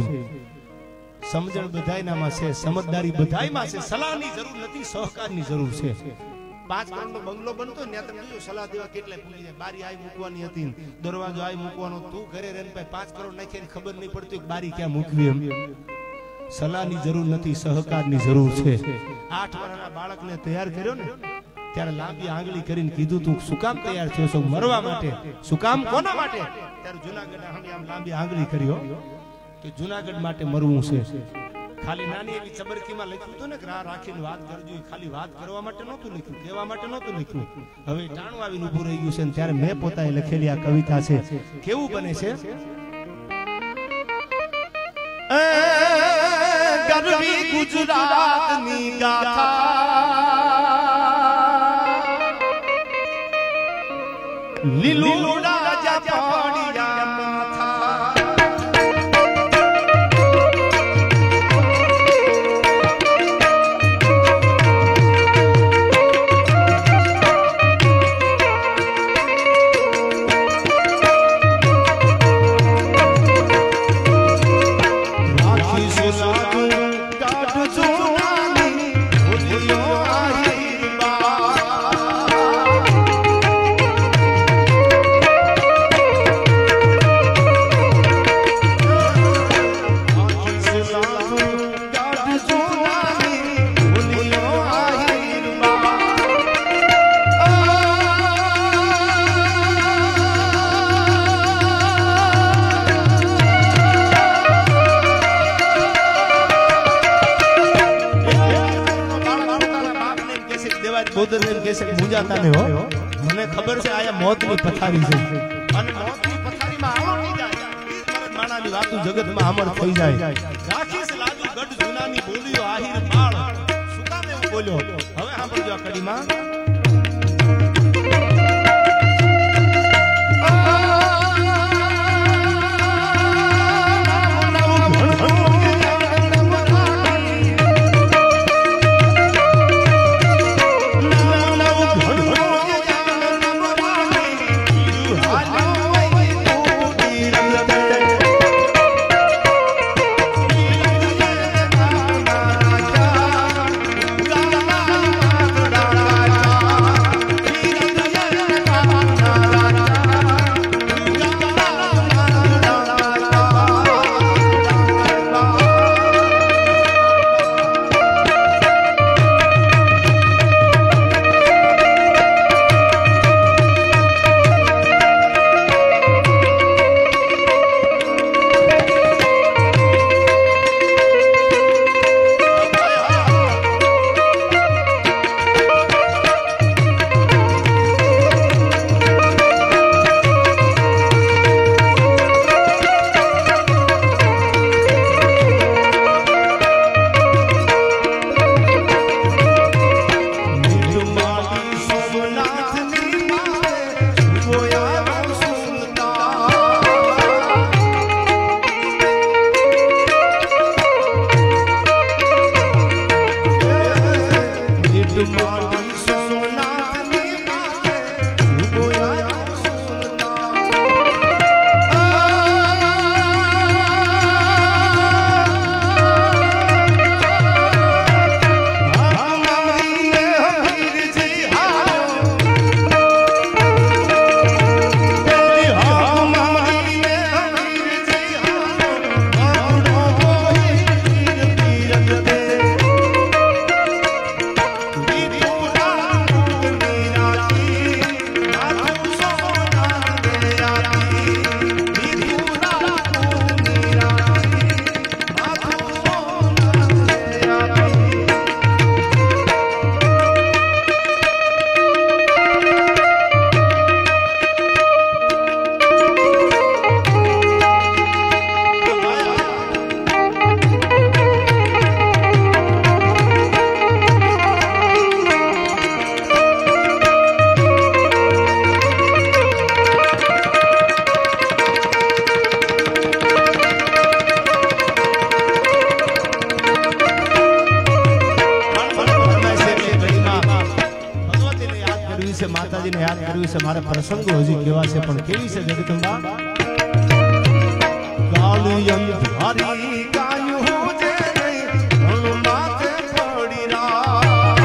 સમજણ બધાયનામાં છે, સમજદારી બધાયમાં છે. સલાહની જરૂર નથી, સહકારની જરૂર છે. પાંચ કરોડ નો બંગલો બનતો ને તમે જોજો સલાહ દેવા કેટલાય ભૂલી જાય. બારી આઈ મૂકવાની હતી, દરવાજો આઈ મૂકવાનો, તું ઘરે રેન ભાઈ પાંચ કરોડ નાખીને ખબર નહીં પડતી બારી ક્યાં મૂકવી. એમ સલાહની જરૂર નથી, સહકારની જરૂર છે. આઠ વર્ષના બાળકને તૈયાર કર્યો ને ત્યારે લાંબી આંગળી કરીને કીધું તું શું કામ તૈયાર થયો છો? મરવા માટે. શું કામ? કોના માટે? ત્યારે જુનાગઢ આમ લાંબી આંગળી કર્યો કે જુનાગઢ માટે મરવું છે. ખાલી નાની એવી ચબરકીમાં લખ્યું હતું ને કે રાહ રાખીને વાત કરજો, ખાલી વાત કરવા માટે નહોતું લખ્યું, કહેવા માટે નહોતું લખ્યું. હવે ટાણું આવીને ઊભું રહી ગયું છે ને ત્યારે મેં પોતાએ લખેલી આ કવિતા છે. કેવું બને છે? ગરવી ગુજરાતની ગાથા, લીલુડા જા પાડિયા માથા, મને ખબર છે આયા મોતની પથારી છે અને મોતની પથારીમાં આવતી જાય માણાની વાતો જગતમાં અમર થઈ જાય. રાખીશ લાજુ ગઢ જૂનાની બોલ્યો આહીર બાળ, શું કામ એવું બોલ્યો? હવે સાંભળજો આ કડીમાં. છે મારે પ્રસંગો હજી કેવા છે પણ કેવી છે જગદંબા કાલી અંધારી ગાયું જે નહીં માથે પડી રા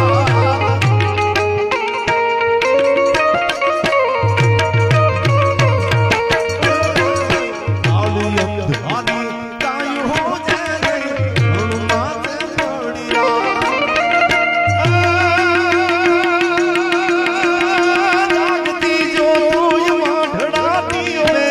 કાલી અંધારી ગાયું જે નહીં માથે પડી રા જાગતી જો વાઢડાતી ઓને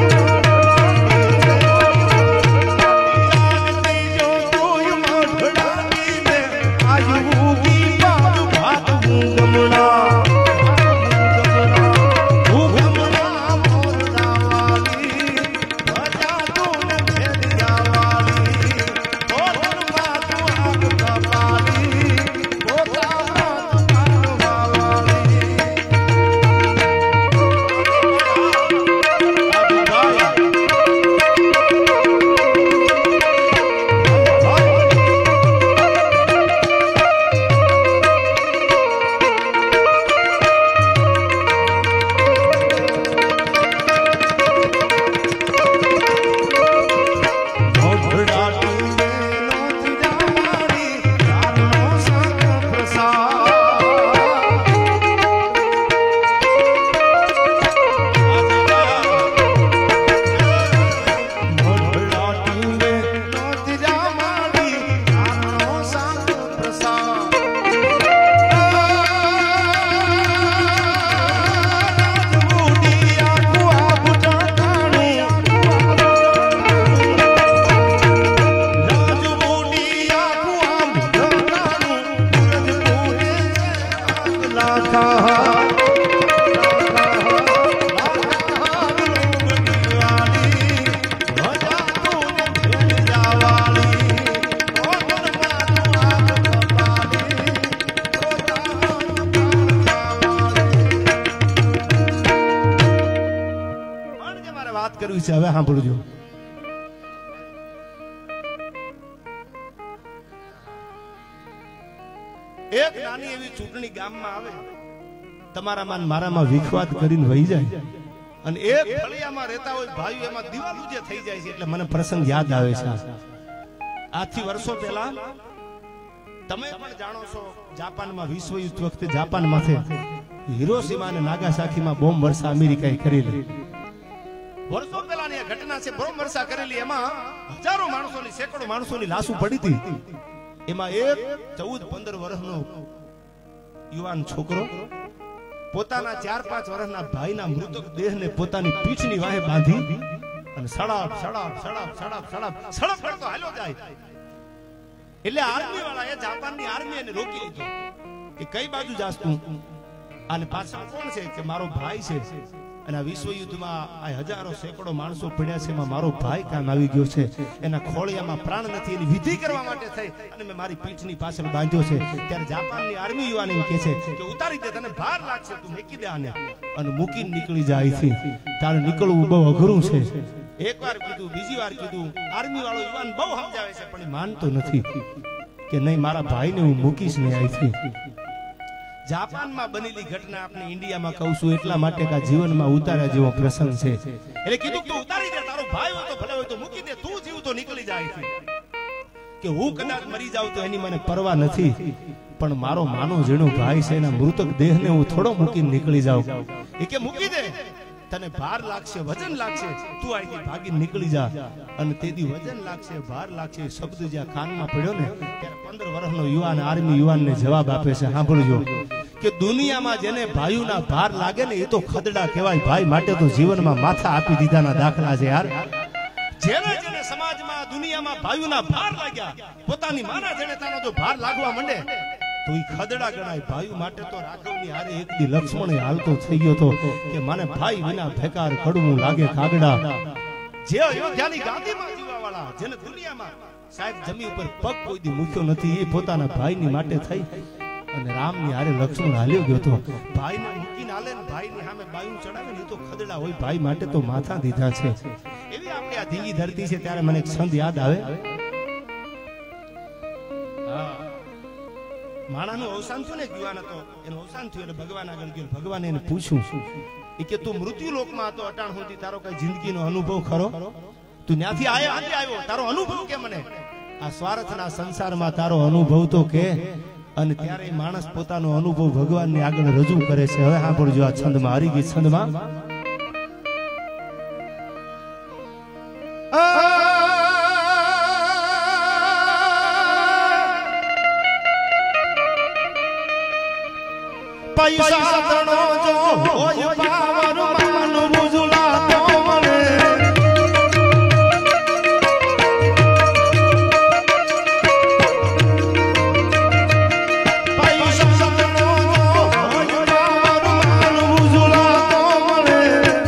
હવે સાંભળજો એક નાની એવી ચૂંટણી ગામમાં આવે તમારામાં મારામાં વિખવાદ કરીને વહી જાય અને એક ફળિયામાં રહેતા હોય ભાઈઓ એમાં દિવાલું જે થઈ જાય છે એટલે મને પ્રસંગ યાદ આવે છે આજથી વર્ષો પહેલા તમે પણ જાણો છો જાપાનમાં વિશ્વ યુદ્ધ વખતે જાપાનમાંથી હિરોશીમા અને નાગાસાકીમાં બોમ્બ વર્ષા અમેરિકાએ કરેલી વર્ષો પહેલાની આ ઘટના છે બોમ્બ વર્ષા કરેલી એમાં હજારો માણસોની સેંકડો માણસોની લાશો પડી હતી એમાં એક ચૌદ પંદર વર્ષનો યુવાન છોકરો પોતાના ચાર પાંચ વર્ષના ભાઈના મૃતક દેહને પોતાની પીઠની વાહે બાંધી અને સડાપ સડાપ સડાપ સડાપ સડાપ સડપ કરતો હાલ્યો જાય એટલે આર્મી વાળાએ જાપાનની આર્મી એને રોકી લીધો કે કઈ બાજુ જાસ તું અને પાછળ કોણ છે કે મારો ભાઈ છે અને આ વિશ્વ યુદ્ધમાં આ હજારો સેંકડો માણસો પડ્યા છે એમાં મારો ભાઈ કામ આવી ગયો છે એના ખોળિયામાં પ્રાણ નથી એની વિધિ કરવા માટે થઈ અને મેં મારી પીઠની પાછળ બાંધ્યો છે ત્યારે જાપાનની આર્મી યુવાન એમ કહે છે કે ઉતારી દે તને ભાર લાગશે તું મૂકી દે આને અને મૂકીને નીકળી જાય અહીંથી તારે નીકળવું બહુ અઘરું છે એક વાર કીધું બીજી વાર કીધું આર્મી વાળો યુવાન બહુ સમજાવે છે પણ માનતો નથી કે નહીં મારા ભાઈને હું મૂકીશ નહીં અહીંથી જાપાનમાં બનેલી ઘટના આપણે ઇન્ડિયામાં કહું છું એટલા માટે કે જીવનમાં ઉતાર્યા જેવો પ્રસંગ છે એટલે કીધું તું ઉતારી દે તારો ભાઈ હોય તો ભલે હોય તો મૂકી દે તું જીવ તો નીકળી જાય કે હું કદાચ મરી જાઉં તો એની મને પરવા નથી પણ મારો માનો જેનો ભાઈ છે એના મૃતક દેહને હું થોડો મૂકીને નીકળી જાઉં એ કે મૂકી દે તને ભાર લાગશે વજન લાગશે તું અહીંથી ભાગીને નીકળી જા અને તેથી વજન લાગશે ભાર લાગશે શબ્દ જ્યાં કાનમાં પડ્યો ને ત્યારે પંદર વર્ષનો યુવાન આર્મી યુવાનને જવાબ આપે છે સાંભળજો કે દુનિયામાં જેને ભાઈઓના ભાર લાગે ને એ તો ખદડા કહેવાય ભાઈ માટે તો જીવનમાં માથા આપી દીધાના દાખલા છે યાર જેને જેને સમાજમાં દુનિયામાં ભાઈઓના ભાર લાગ્યા પોતાની માના જેને તાનો જો ભાર લાગવા માંડે તો ઈ ખદડા ગણાય ભાઈ માટે તો રાઘવની હારે એક દી લક્ષ્મણે હાલતો થઈ ગયો તો કે મને ભાઈ વિના ભેકાર કડવું લાગે કાગડા જે અયોધ્યાની ગાદીમાં જીવાવાળા જેને દુનિયામાં સાહેબ જમી ઉપર પગ કોઈ દી મૂક્યો નથી એ પોતાના ભાઈની માટે થઈ અને રામની હારે લક્ષ્મણ હાલ્યો ગયો તો ભાઈને મૂકીને હાલે ને ભાઈની સામે બાયું ચડાવે ને એ તો ખદડા હોય ભાઈ માટે તો માથા દીધા છે એવી આપણી આ ધીંગી ધરતી છે ત્યારે મને એક છંદ યાદ આવે હા માણાનું અવસાન થયું ને યુવાન હતો એનું અવસાન થયું એટલે ભગવાન આગળ ગયો ભગવાને એને પૂછ્યું એ કે તું મૃત્યુ લોકમાં હતો અટાણ સુધી તારો કઈ જિંદગીનો અનુભવ ખરો તું ત્યાંથી આવ્યો આજે આવ્યો તારો અનુભવ કે મને આ સ્વાર્થના સંસારમાં તારો અનુભવ તો કે અને ત્યારે માણસ પોતાનો અનુભવ ભગવાનની આગળ રજૂ કરે છે હવે સાંભળજો આ છંદમાં હરિગીત છંદમાં પૈસા તણો જો હોય પાવર માનો બુજુલા તો મળે પૈસા તણો જો હોય પાવર માનો બુજુલા તો મળે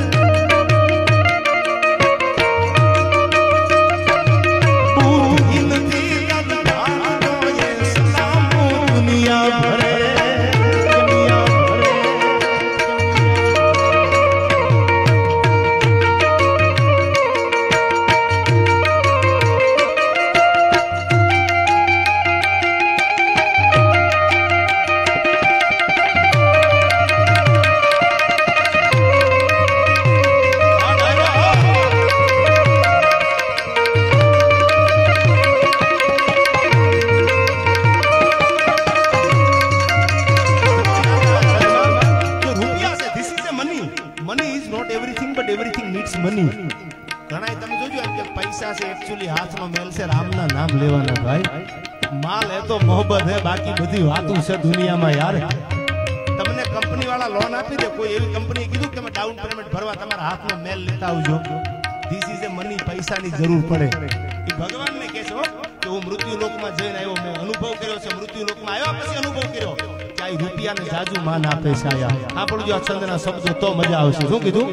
બુદ્ધિ નથી ગદભાનો એ સલામો દુનિયા ભરે बाकी बधी बातों से दुनिया में यार तमने कंपनी वाला लोन आपी दे कोई एवी कंपनी कीधुं के डाउन पेमेंट भरवा तमारा हाथ में मेल लेता आवजो दिस इज ए मनी पैसा नी जरूर पड़े ई भगवान ने कहे छो कि हूं मृत्यु लोक में जईने आयो मैं अनुभव कर्यो छे मृत्यु लोक में आयो पछी अनुभव कर्यो के आ रुपया ने जाजू मान आपे छे आया आपणो जो छंदना शब्दो तो मजा आवशे શું કીધું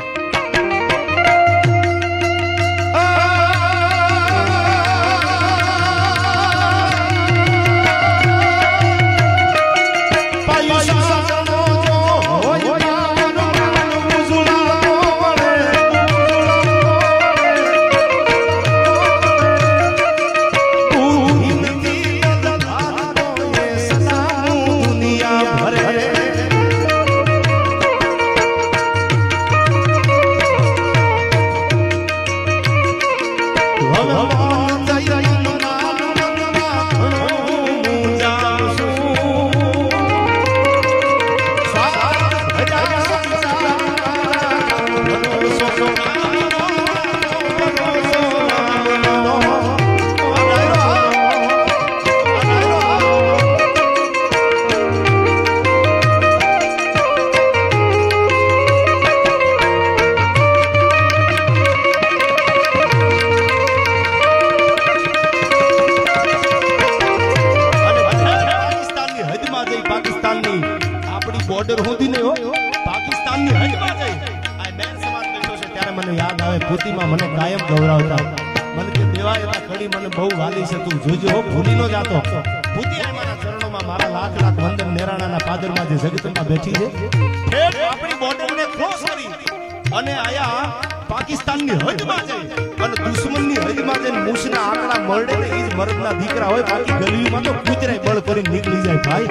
બોર્ડર હોતી નહીં હો પાકિસ્તાનની હદમાં જઈ આ બેન સમાજ બેઠો છે ત્યારે મને યાદ આવે પૂતીમાં મને કાયમ ગૌરવતા મને કે દેવાયતા કડી મને બહુ વાલી છે તું જોજો હો ભૂલી ન જાતો પૂતી આયમાના ચરણોમાં મારા લાખ લાખ વંદન નેરાણાના પાદરમાં જે જગતમાં બેઠી છે ઠેઠ આપણી બોર્ડરને ક્રોસ કરી અને આયા પાકિસ્તાનની હદમાં જઈ અને દુશ્મનની હદમાં જઈને મૂછના આંકડા મરડે ને ઈ જ મરદના દીકરા હોય બાકી ગલીમાં તો કૂતરાય બળ કરીને નીકળી જાય ભાઈ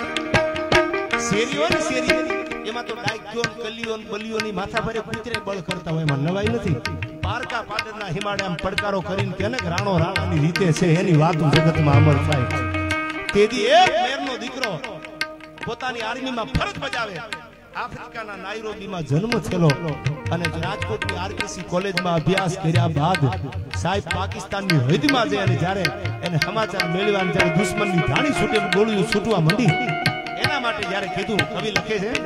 શેરીઓ ને શેરી એમાં તો ડાયક્યોન કલીઓન બલીઓની માથા ભરે કૂતરે બળ કરતા હોય એમાં નવાઈ નથી પારકા પાડરના હિમાડે આમ પડકારો કરીને કે ને રાણો રાણાની રીતે છે એની વાતો જગતમાં અમર થાય તેથી એક મેરનો દીકરો પોતાની આર્મીમાં ફરજ બજાવે આફ્રિકાના નાઇરોબીમાં જન્મ થયેલો અને રાજકોટની આરકેસી કોલેજમાં અભ્યાસ કર્યા બાદ સાહેબ પાકિસ્તાનની હદમાં જઈ અને જ્યારે એને સમાચાર મેળવ્યા જ્યારે દુશ્મનની ધાણી છૂટેલી ગોળીઓ છૂટવા માંડી એના માટે જ્યારે કીધું કવિ લખે છે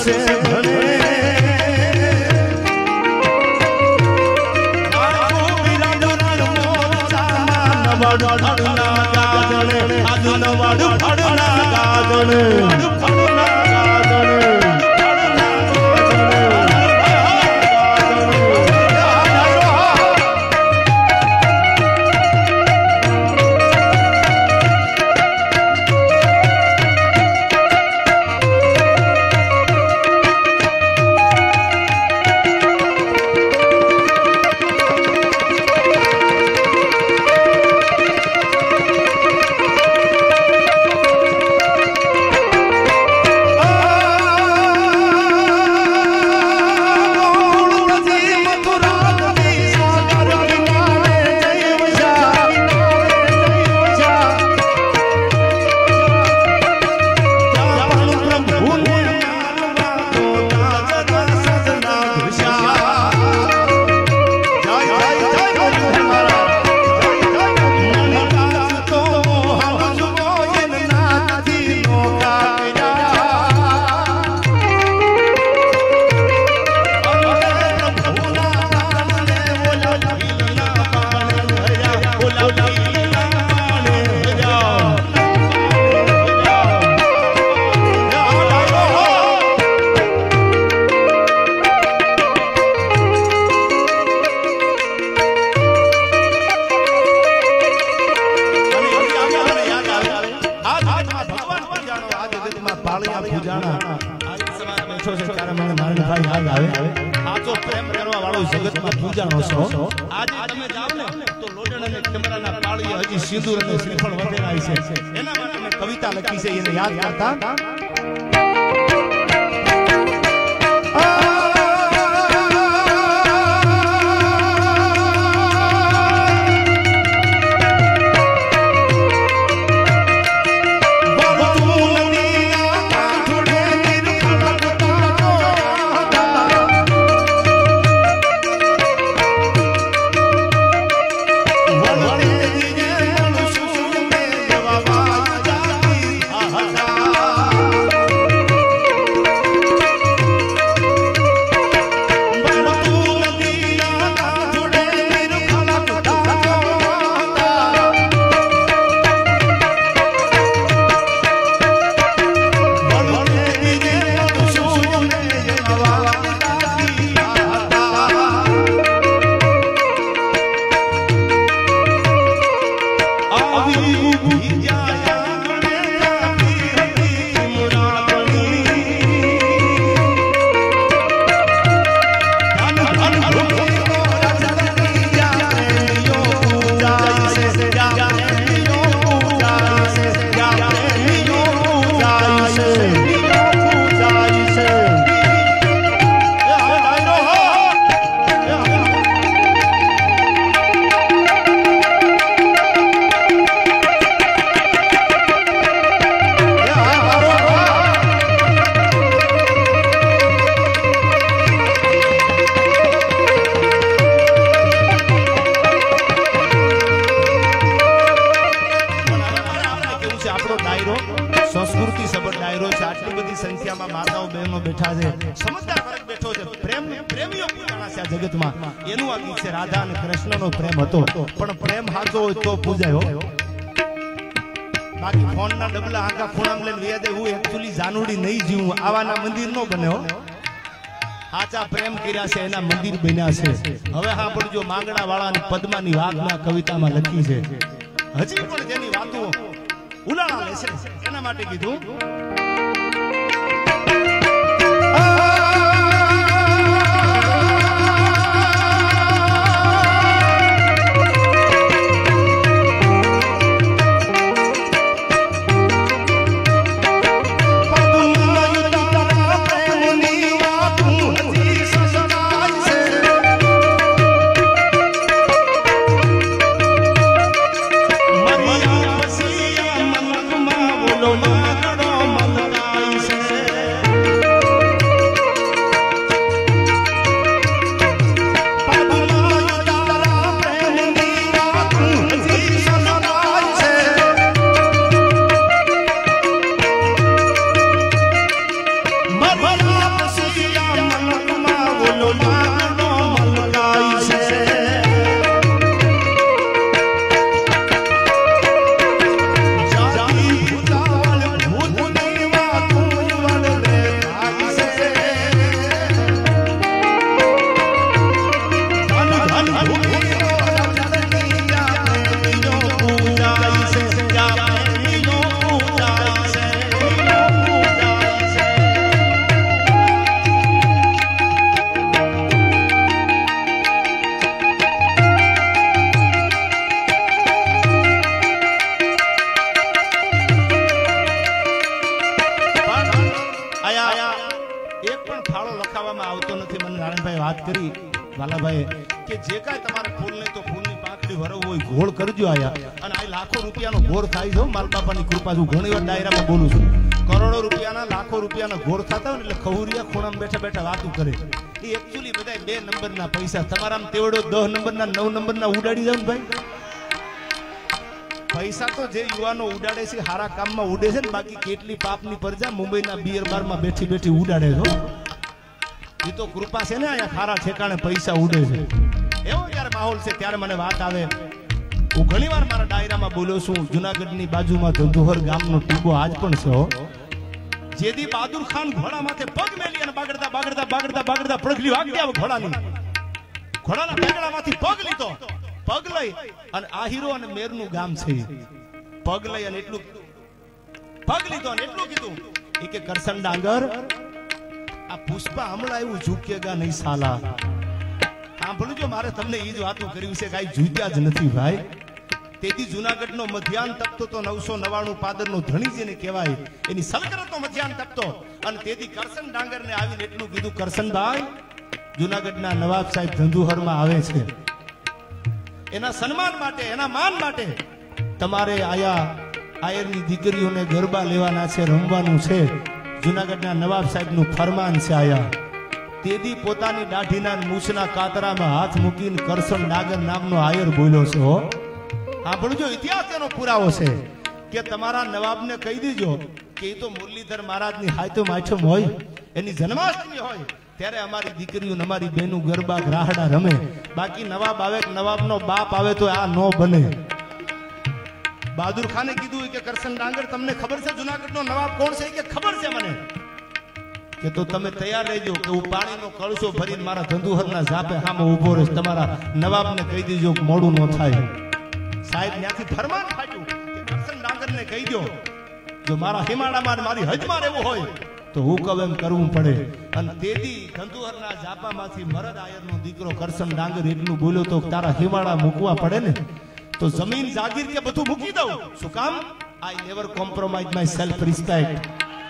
से घणे नवाड़ फड़ना गाजण सिंदूर ने श्रीफल वधेराई छे एना माटे मैं कविता लखी छे એને યાદ કરતા मंदिर बन्या छे हवे हा पण जो मांगणा वाळा ने पद्मानी वागना कविता में लखी छे हजी पण जेनी वातो उलाळा लेसे एना माटे कीधुं no, no, no, no, no, no. આયા એક પણ ફાળો લખાવવામાં આવતો નથી. મને નારાયણભાઈ વાત કરી વાલાભાઈ કે જે કાંઈ તમારે ફૂલ નહીં તો ફૂલની પાંખડી વરવ હોય ઘોળ કરજો આયા. અને આ લાખો રૂપિયાનો ઘોર થાય છે માલબાપાની કૃપા. હું ઘણી વાર ડાયરામાં બોલું છું. કરોડો રૂપિયાના લાખો રૂપિયાના ઘોર થતા હોય ને એટલે ખવરિયા ખૂણામાં બેઠા બેઠા વાતું કરે. એ એકચ્યુઅલી બધા બે નંબરના પૈસા. તમારામાં તેવડો દસ નંબરના નવ નંબરના ઉડાડી જાવ ને ભાઈ. પૈસા તો જે યુવાનો ઉડાડે છે હારા કામમાં ઉડે છે ને, બાકી કેટલી પાપની પ્રજા મુંબઈના બિયર બારમાં બેઠી બેઠી ઉડાડે છો. એ તો કૃપા છે ને અહીંયા ખારા ઠેકાણે પૈસા ઉડે છે. એવો જ્યારે માહોલ છે ત્યારે મને વાત આવે. હું ઘણી વાર મારા ડાયરામાં બોલ્યો છું. જુનાગઢની બાજુમાં ધંધુહર ગામનો ટીકો આજ પણ છે. જેદી બહાદુર ખાન ઘોડા માથે પગ મેલી અને બાગડતા બાગડતા બાગડતા બાગડતા પ્રગલી વાગતી આવે ઘોડાની. ઘોડાના ઠેકડામાંથી પગ લીધો. પગ લઈ અને આહીરો અને મેરનું ગામ છે. પગ લઈ અને એટલું પગ લીધો અને એટલું કીધું એ કે કરસન ડાંગર આ પુષ્પા હમણાં આવ્યું ઝૂકેગા નહીં સાલા. સાંભળજો, મારે તમને એ જ વાતો કર્યું છે. કાંઈ ઝૂક્યા જ નથી ભાઈ. તેથી જુનાગઢનો મધ્યાન તપતો તો નવસો નવાણું પાદરનો ધણી જેને કહેવાય એની સલકરતનો મધ્યાન તપતો. અને તેથી કરસન ડાંગરને આવીને એટલું કીધું, કરસનભાઈ જુનાગઢના નવાબ સાહેબ ધંધુહરમાં આવે છે. એના સન્માન માટે, એના માન માટે તમારે આયા આયરની દીકરીઓને ગરબા લેવાના છે, રમવાનું છે. જુનાગઢના નવાબ સાહેબનું ફરમાન છે આયા. તેદી પોતાની દાઢીના મૂછના કાતરામાં હાથ મૂકીને કરસન ડાંગર નામનો આયર બોલ્યો છે. હો સાંભળજો, ઇતિહાસ એનો પુરાવો છે કે તમારા નવાબને કહી દીજો કે એ તો મુરલીધર મહારાજની હાયતમ આઠમ હોય, એની જન્માષ્ટમી હોય ત્યારે અમારી દીકરીઓ અમારી બહેનું ગરબા રાહડા રમે. બાકી નવાબ આવે, નવાબનો બાપ આવે તો આ નો બને. બહાદુર ખાને કીધું કે કરસન ડાંગર તમને ખબર છે જુનાગઢનો નવાબ કોણ છે? કે ખબર છે મને. કે તો તમે તૈયાર રહેજો કે હું પાણીનો કળશો ભરીને મારા ધંધુહરના ઝાપે સામે ઊભો રહીશ. તમારા નવાબને કહી દેજો મોડું ન થાય. સાહેબ ત્યાંથી ફરમાન ફાટ્યું કે કરસન ડાંગરને કહી દો જો મારા હિમાળામાં મારી હજમાં રહેવું હોય તો હુકમ એમ કરવું પડે. અને તેદી ધંધુહરના ઝાપામાંથી મરદ આયરનો દીકરો કરસન ડાંગર એટલું બોલ્યો તો તારા હિમાળા મૂકવા પડે ને તો જમીન જાગીર કે બધું મૂકી દઉં. શું કામ? I never compromise my self respect.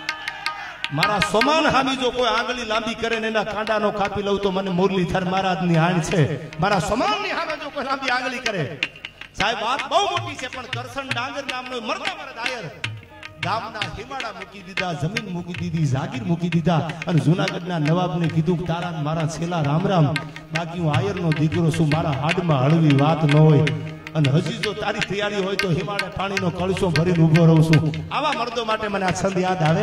મારા સમાન હામી જો કોઈ આંગળી લાંબી કરે ને એના કાંડાનો કાપી લઉં તો મને મુરલીધર મહારાજની હાણ છે. મારા સમાનની સામે જો કોઈ લાંબી આંગળી કરે. સાહેબ વાત બહુ મોટી છે, પણ કરસન ડાંગર નામનો મરદા મરદ આયર ગામના હિમાળા મૂકી દીધા, જમીન મૂકી દીધી, જાગીર મૂકી દીધા. અને જુનાગઢના નવાબને કીધું તારા મારા છેલ્લા રામ રામ. બાકી હું આયરનો દીકરો છું, મારા હાડમાં હળવી વાત ન હોય. અને હજી જો તારી તૈયારી હોય તો હિમાળે પાણીનો કળશો ભરીને ઉભો રહું છું. આવા મર્દો માટે મને આ છંદ યાદ આવે.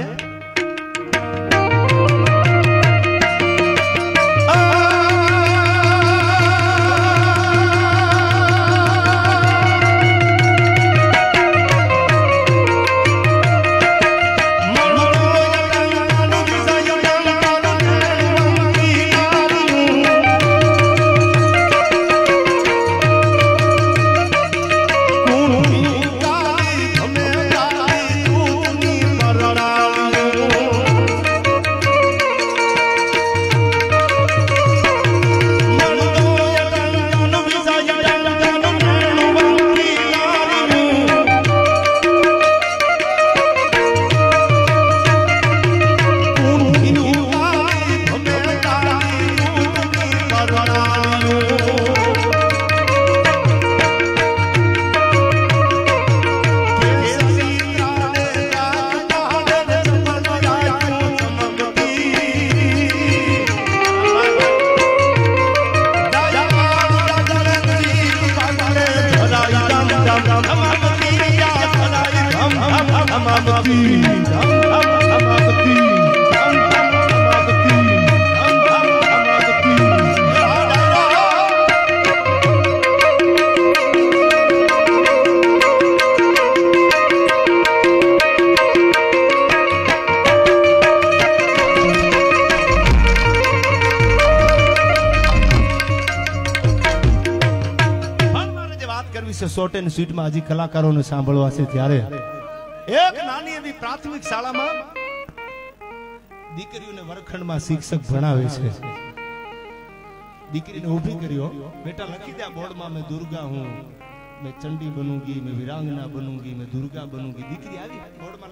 શોર્ટ એન્ડ સ્વીટમાં હજી કલાકારોને સાંભળવા છે ત્યારે એક નાની એવી પ્રાથમિક શાળામાં દીકરીઓને વર્ગખંડમાં શિક્ષક ભણાવે છે. દીકરીને ઊભી કર્યો, બેટા લખી દે બોર્ડમાં મેં દુર્ગા હું, મેં ચંડી બનूंगी, मैं वीरांगना बनूंगी, मैं दुर्गा बनूंगी. દીકરી આવી બોર્ડમાં લખ્યું ચોક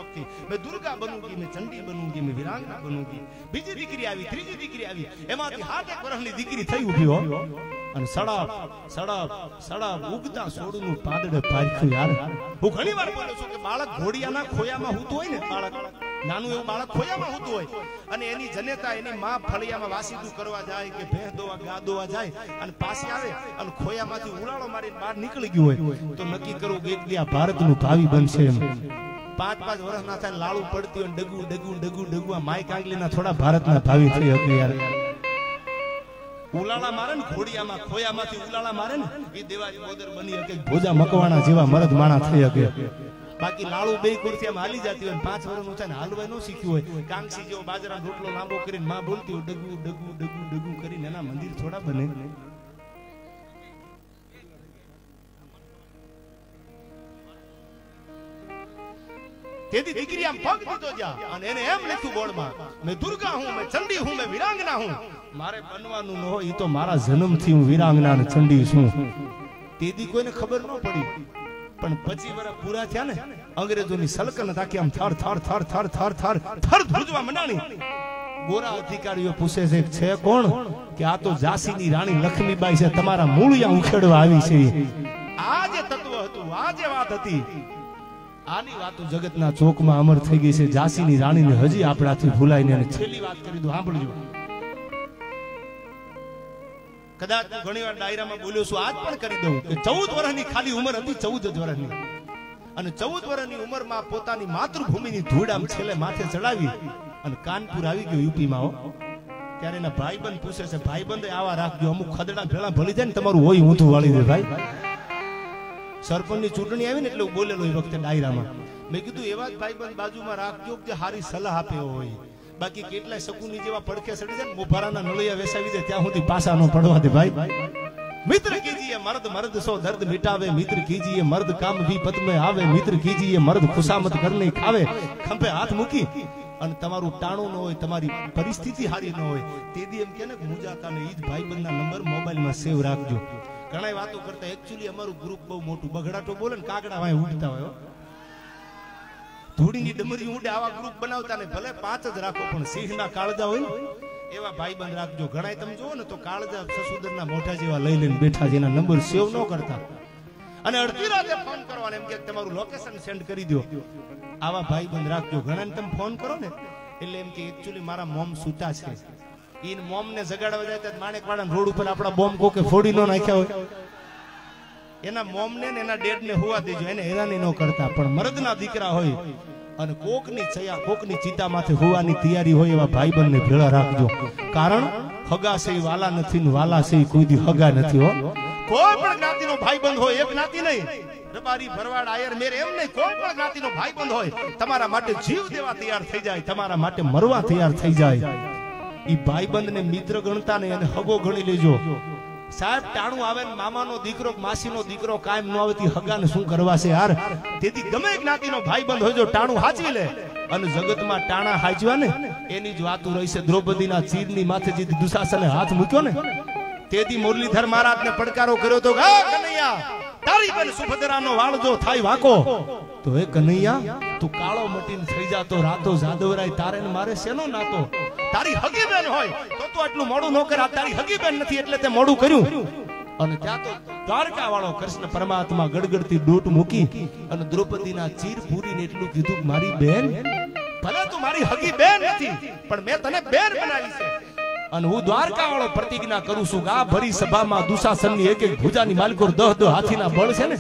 થી મેં દુર્ગા બનूंगी, મેં ચંડી બનूंगी, મેં વિરાંગના બનूंगी. બીજી દીકરી આવી, ત્રીજી દીકરી આવી, એમાંથી સાત એક વર્ષની દીકરી થઈ ઉભી હો અને સડપ સડપ સડપ ઉગતા સોડનું પાંદડે પારખ્યું. યાર હું ઘણી વાર બોલું છું કે બાળક ઘોડિયાના ખોયામાં હોતું હોય ને, બાળક નાનું એવું બાળક ખોયામાં હોતું હોય અને એની જનેતા એની માં ફળિયામાં વાસીદું કરવા જાય કે ભેંસ દોવા ગા દોવા જાય અને પાછી આવે અને ખોયામાંથી ઉલાળો મારીને બહાર નીકળી ગયું હોય તો નક્કી કરવું કે એક આ ભારતનું ભાવિ બનશે. એમ પાંચ પાંચ વર્ષ ના થાય લાળું પડતી હોય ડગું ડગું ડગું ડગું આ માય કાંગલીના થોડા ભારતના ભાવિ થઈ શકે. યાર ઉલાળા મારે ને ઘોડિયામાં ખોયામાંથી ઉલાળા મારે ને એ દેવારી બોદર બની શકે, ભોજા મકવાણા જેવા મરદ માણા થઈ શકે. બાકી લાળુ બે કુર્સીમાં હાલી જતી હોય, પાંચ વર્ષનું થાય ને હાલવા ન શીખ્યું હોય, કાંગસી જેવો બાજરા રોટલો લાંબો કરીને માં બોલતી હોય ડગુ ડગુ ડગુ ડગુ કરીને એના મંદિર થોડા બને. તેથી દીકરી આમ પગ દીધો જા અને એને એમ લખ્યું બોર્ડમાં, મેં દુર્ગા હું, મેં ચંડી હું, મેં વિરાંગના હું. મારે બનવાનું ન હોય, એ તો મારા જન્મથી હું વિરાંગના અને ચંડી છું. તેથી કોઈને ખબર ન પડી. પણ પચીસ વર્ષ પૂરા થયા ને અંગ્રેજોની સલ્તનત આખી આમ થર થર થર થર થર થર થર ધ્રુજવા મંડાણી. ગોરા અધિકારીઓ પૂછે છે છે કોણ? કે આ તો ઝાંસીની રાણી લક્ષ્મીબાઈ છે, તમારા મૂળિયા ઉખેડવા આવી છે. આ જે તત્વ હતું, આ જે વાત હતી, આની વાતો જગતના ચોકમાં અમર થઈ ગઈ છે. ઝાંસીની રાણીને હજી આપણાથી ભૂલાઈને અને છેલ્લી વાત કરી દઉં, સાંભળજો. કદાચ હું ઘણી વાર ડાયરામાં બોલ્યો છું, આજ પણ કરી દઉં કે ચૌદ વર્ષની ખાલી ઉંમર હતી, ચૌદ જ વર્ષની. અને ચૌદ વર્ષની ઉંમરમાં પોતાની માતૃભૂમિની ધૂળ આમ છેલ્લે માથે ચડાવી અને કાનપુર આવી ગયો યુપીમાં હો. ત્યારે એના ભાઈબંધ પૂછે છે, ભાઈબંધ આવા રાખજો, અમુક ખદડા ભેળા ભળી જાય ને તમારું હોય ઊંધું વાળી દે. ભાઈ સરપંચની ચૂંટણી આવી ને એટલે હું બોલેલો એ વખતે ડાયરામાં. મેં કીધું એવા જ ભાઈબંધ બાજુમાં રાખજો કે સારી સલાહ આપે હોય. બાકી કેટલાય શકુની જેવા પડખે સડી જાય ને મોભારાના નળિયા વેસાવી દે ત્યાં સુધી પાસા નો પડવા દે. ભાઈ મિત્ર કીજીએ મર્દ મર્દ સો દર્દ મિટાવે, મિત્ર કીજીએ મર્દ કામ ભી પદ में આવે, મિત્ર કીજીએ મર્દ ખુશામત કરને ખાવે. ખંભે હાથ મૂકી અને તમારું ટાણું ન હોય, તમારી પરિસ્થિતિ સારી ન હોય, તેથી એમ કે ને મુજાતા ને ઈ જ ભાઈબંધના નંબર મોબાઈલમાં સેવ રાખજો. ઘણા વાતો કરતા એકચ્યુઅલી અમારું ગ્રુપ બહુ મોટું, બગડાટો બોલે ને કાગડા વાય ઉડતા હોય, ધૂળીની ડમરી ઉડે, આવા ગ્રુપ બનાવતા ને ભલે પાંચ જ રાખો પણ સિંહના કાળજા હોય ને એવા ભાઈબંધ રાખજો. ઘણા તમે જુઓ ને તો કાળજા સસુદરના મોઢા જેવા લઈ લઈને બેઠા, જેના નંબર સેવ ન કરતા અને અડધી રાતે ફોન કરવાનો એમ કે તમારું લોકેશન સેન્ડ કરી દો. આવા ભાઈબંધ રાખજો. ઘણાને તમે ફોન કરો ને એટલે એમ કે એકચ્યુઅલી મારા મોમ સૂતા છે, ઈન મોમ ને જગાડવા જાય તો માણેકવાડા રોડ ઉપર આપણા બોમ્બ કોકે ફોડી નો નાખ્યા હોય, એના મોમ ને એના ડેડ ને હોવા દેજો, એને હેરાની ન કરતા. પણ મર્દના દીકરા હોય અને કોકની છયા કોકની ચિતા માથે હોવાની તૈયારી હોય એવા ભાઈબંધ ને ભેળા રાખજો. કારણ હગા છે વાલા નથી ને વાલા છે કોઈ દી હગા નથી હો. કોઈ પણ જ્ઞાતિનો ભાઈબંધ હોય, એક જ્ઞાતિ નહીં, રબારી ભરવાડ આયર મેર એમ નહીં, કોઈ પણ જ્ઞાતિનો ભાઈબંધ હોય તમારા માટે જીવ દેવા તૈયાર થઈ જાય, તમારા માટે મરવા તૈયાર થઈ જાય. ઈ ભાઈબંધ ને મિત્ર ગણતા ને એને હગો ગણી લેજો. સાહેબ ટાણું આવે ને મામાનો દીકરો માસીનો દીકરો કાયમ ન આવે હગાને શું કરવા છે યાર. તેથી ગમે જ્ઞાતિનો ભાઈબંધ હોય જો ટાણું હાચવી લે અને જગતમાં ટાણા હાચવા ને એની જ વાતો રહી છે. દ્રૌપદીના ચીરની માથે જે દુશાસને હાથ મૂક્યો ને તેથી મુરલીધર મહારાજને પડકારો કર્યો તો, કનૈયા તારી બેન સુભદ્રાનો વાળજો થાય વાકો, તો એ કનૈયા તું કાળો મટીને થઈ જાતો રાતો જાદવરાય, તારે ને મારે શેનો નાતો? તારી હગી બેન હોય તો તું આટલું મોડું ન કર. તારી હગી બેન નથી એટલે તે મોડું કર્યું. અને ત્યાં તો દ્વારકા વાળો કૃષ્ણ પરમાત્મા ગડગડતી ડોટ મૂકી અને દ્રૌપદીના ચીર પૂરીને એટલું કીધું, મારી બેન ભલે તું મારી હગી બેન નથી પણ મેં તને બેન બનાવી છે. અને હું દ્વારકા વાળો પ્રતિજ્ઞા કરું છું કે આ ભરી સભામાં દુશાસનની એક એક ભુજાની માલિકો દહ દહ હાથીના બળ છે ને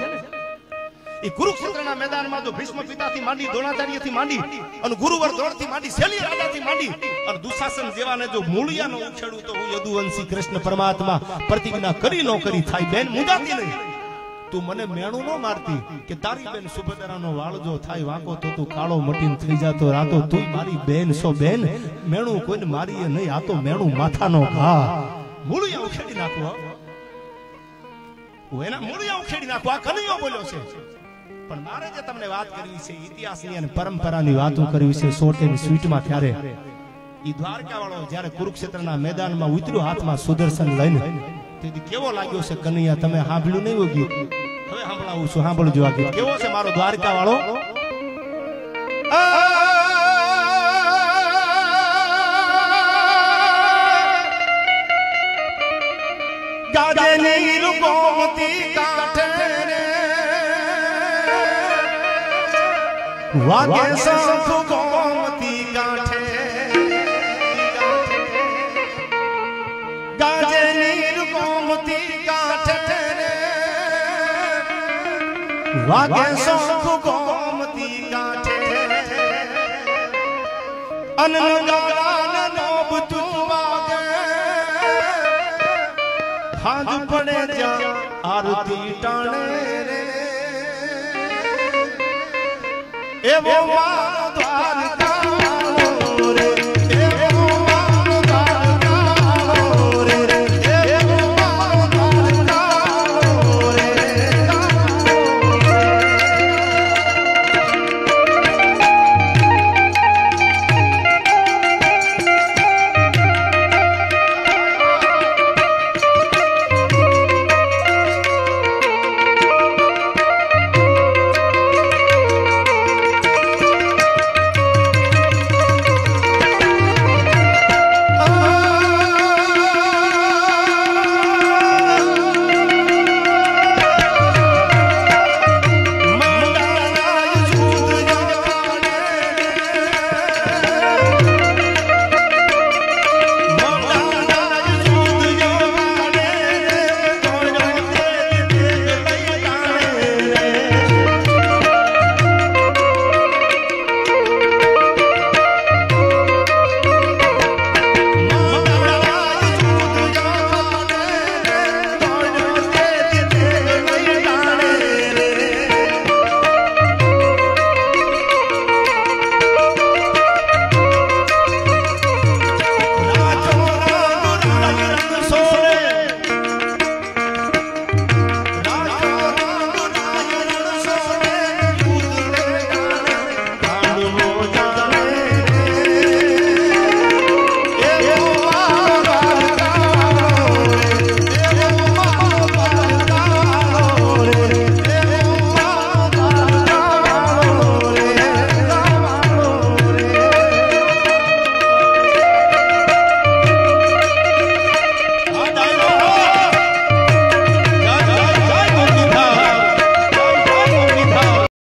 એ કુરુક્ષેત્રના મેદાનમાં જો ભીષ્મ પિતાથી માંડી દ્રોણાચાર્યથી માંડી અને ગુરુવર દ્રોણથી માંડી શૈલી રાજાથી માંડી અને દુશાસન જેવાને જો મૂળિયાનો ઉછેડું તો હું યદુવંશી કૃષ્ણ પરમાત્મા પ્રતિજ્ઞા કરી નો કરી થાય બેન મુંજાતી નહીં. તું મને મેણું ન મારતી કે તારી બેન સુભદ્રાનો વાળજો થાય વાંકો તો તું કાળો મટીને થઈ જાતો રાતો, તું મારી બેન સો બેન, મેણું કોઈને મારીએ નહીં, આ તો મેણું માથાનો ઘા. મૂળિયા ઉખેડી નાખો, હું એના મૂળિયા ઉખેડી નાખો. આ કનૈયો બોલ્યો છે. પણ મારે જે તમને વાત કરવી છે ઇતિહાસની અને પરંપરાની વાતો કરવી છે શોર્ટ એન્ડ સ્વીટમાં. ત્યારે ઈ દ્વારકા વાળો જ્યારે કુરુક્ષેત્રના મેદાનમાં ઉતર્યો હાથમાં સુદર્શન લઈને, તેથી કેવો લાગ્યો છે કનૈયા? તમે સાંભળ્યું નહીં હોય ગીત? હવે સાંભળાવું છું, સાંભળજો આ ગીત કેવો છે મારો દ્વારકા વાળો. गाजे नीर गोमती काठे रे वागे शंख गोमती काठे गाजे नीर गोमती काठे रे वागे शंख गोमती काठे अनगान नोब तू वागे हाथ पड़े जा आरती टाणे रे एवो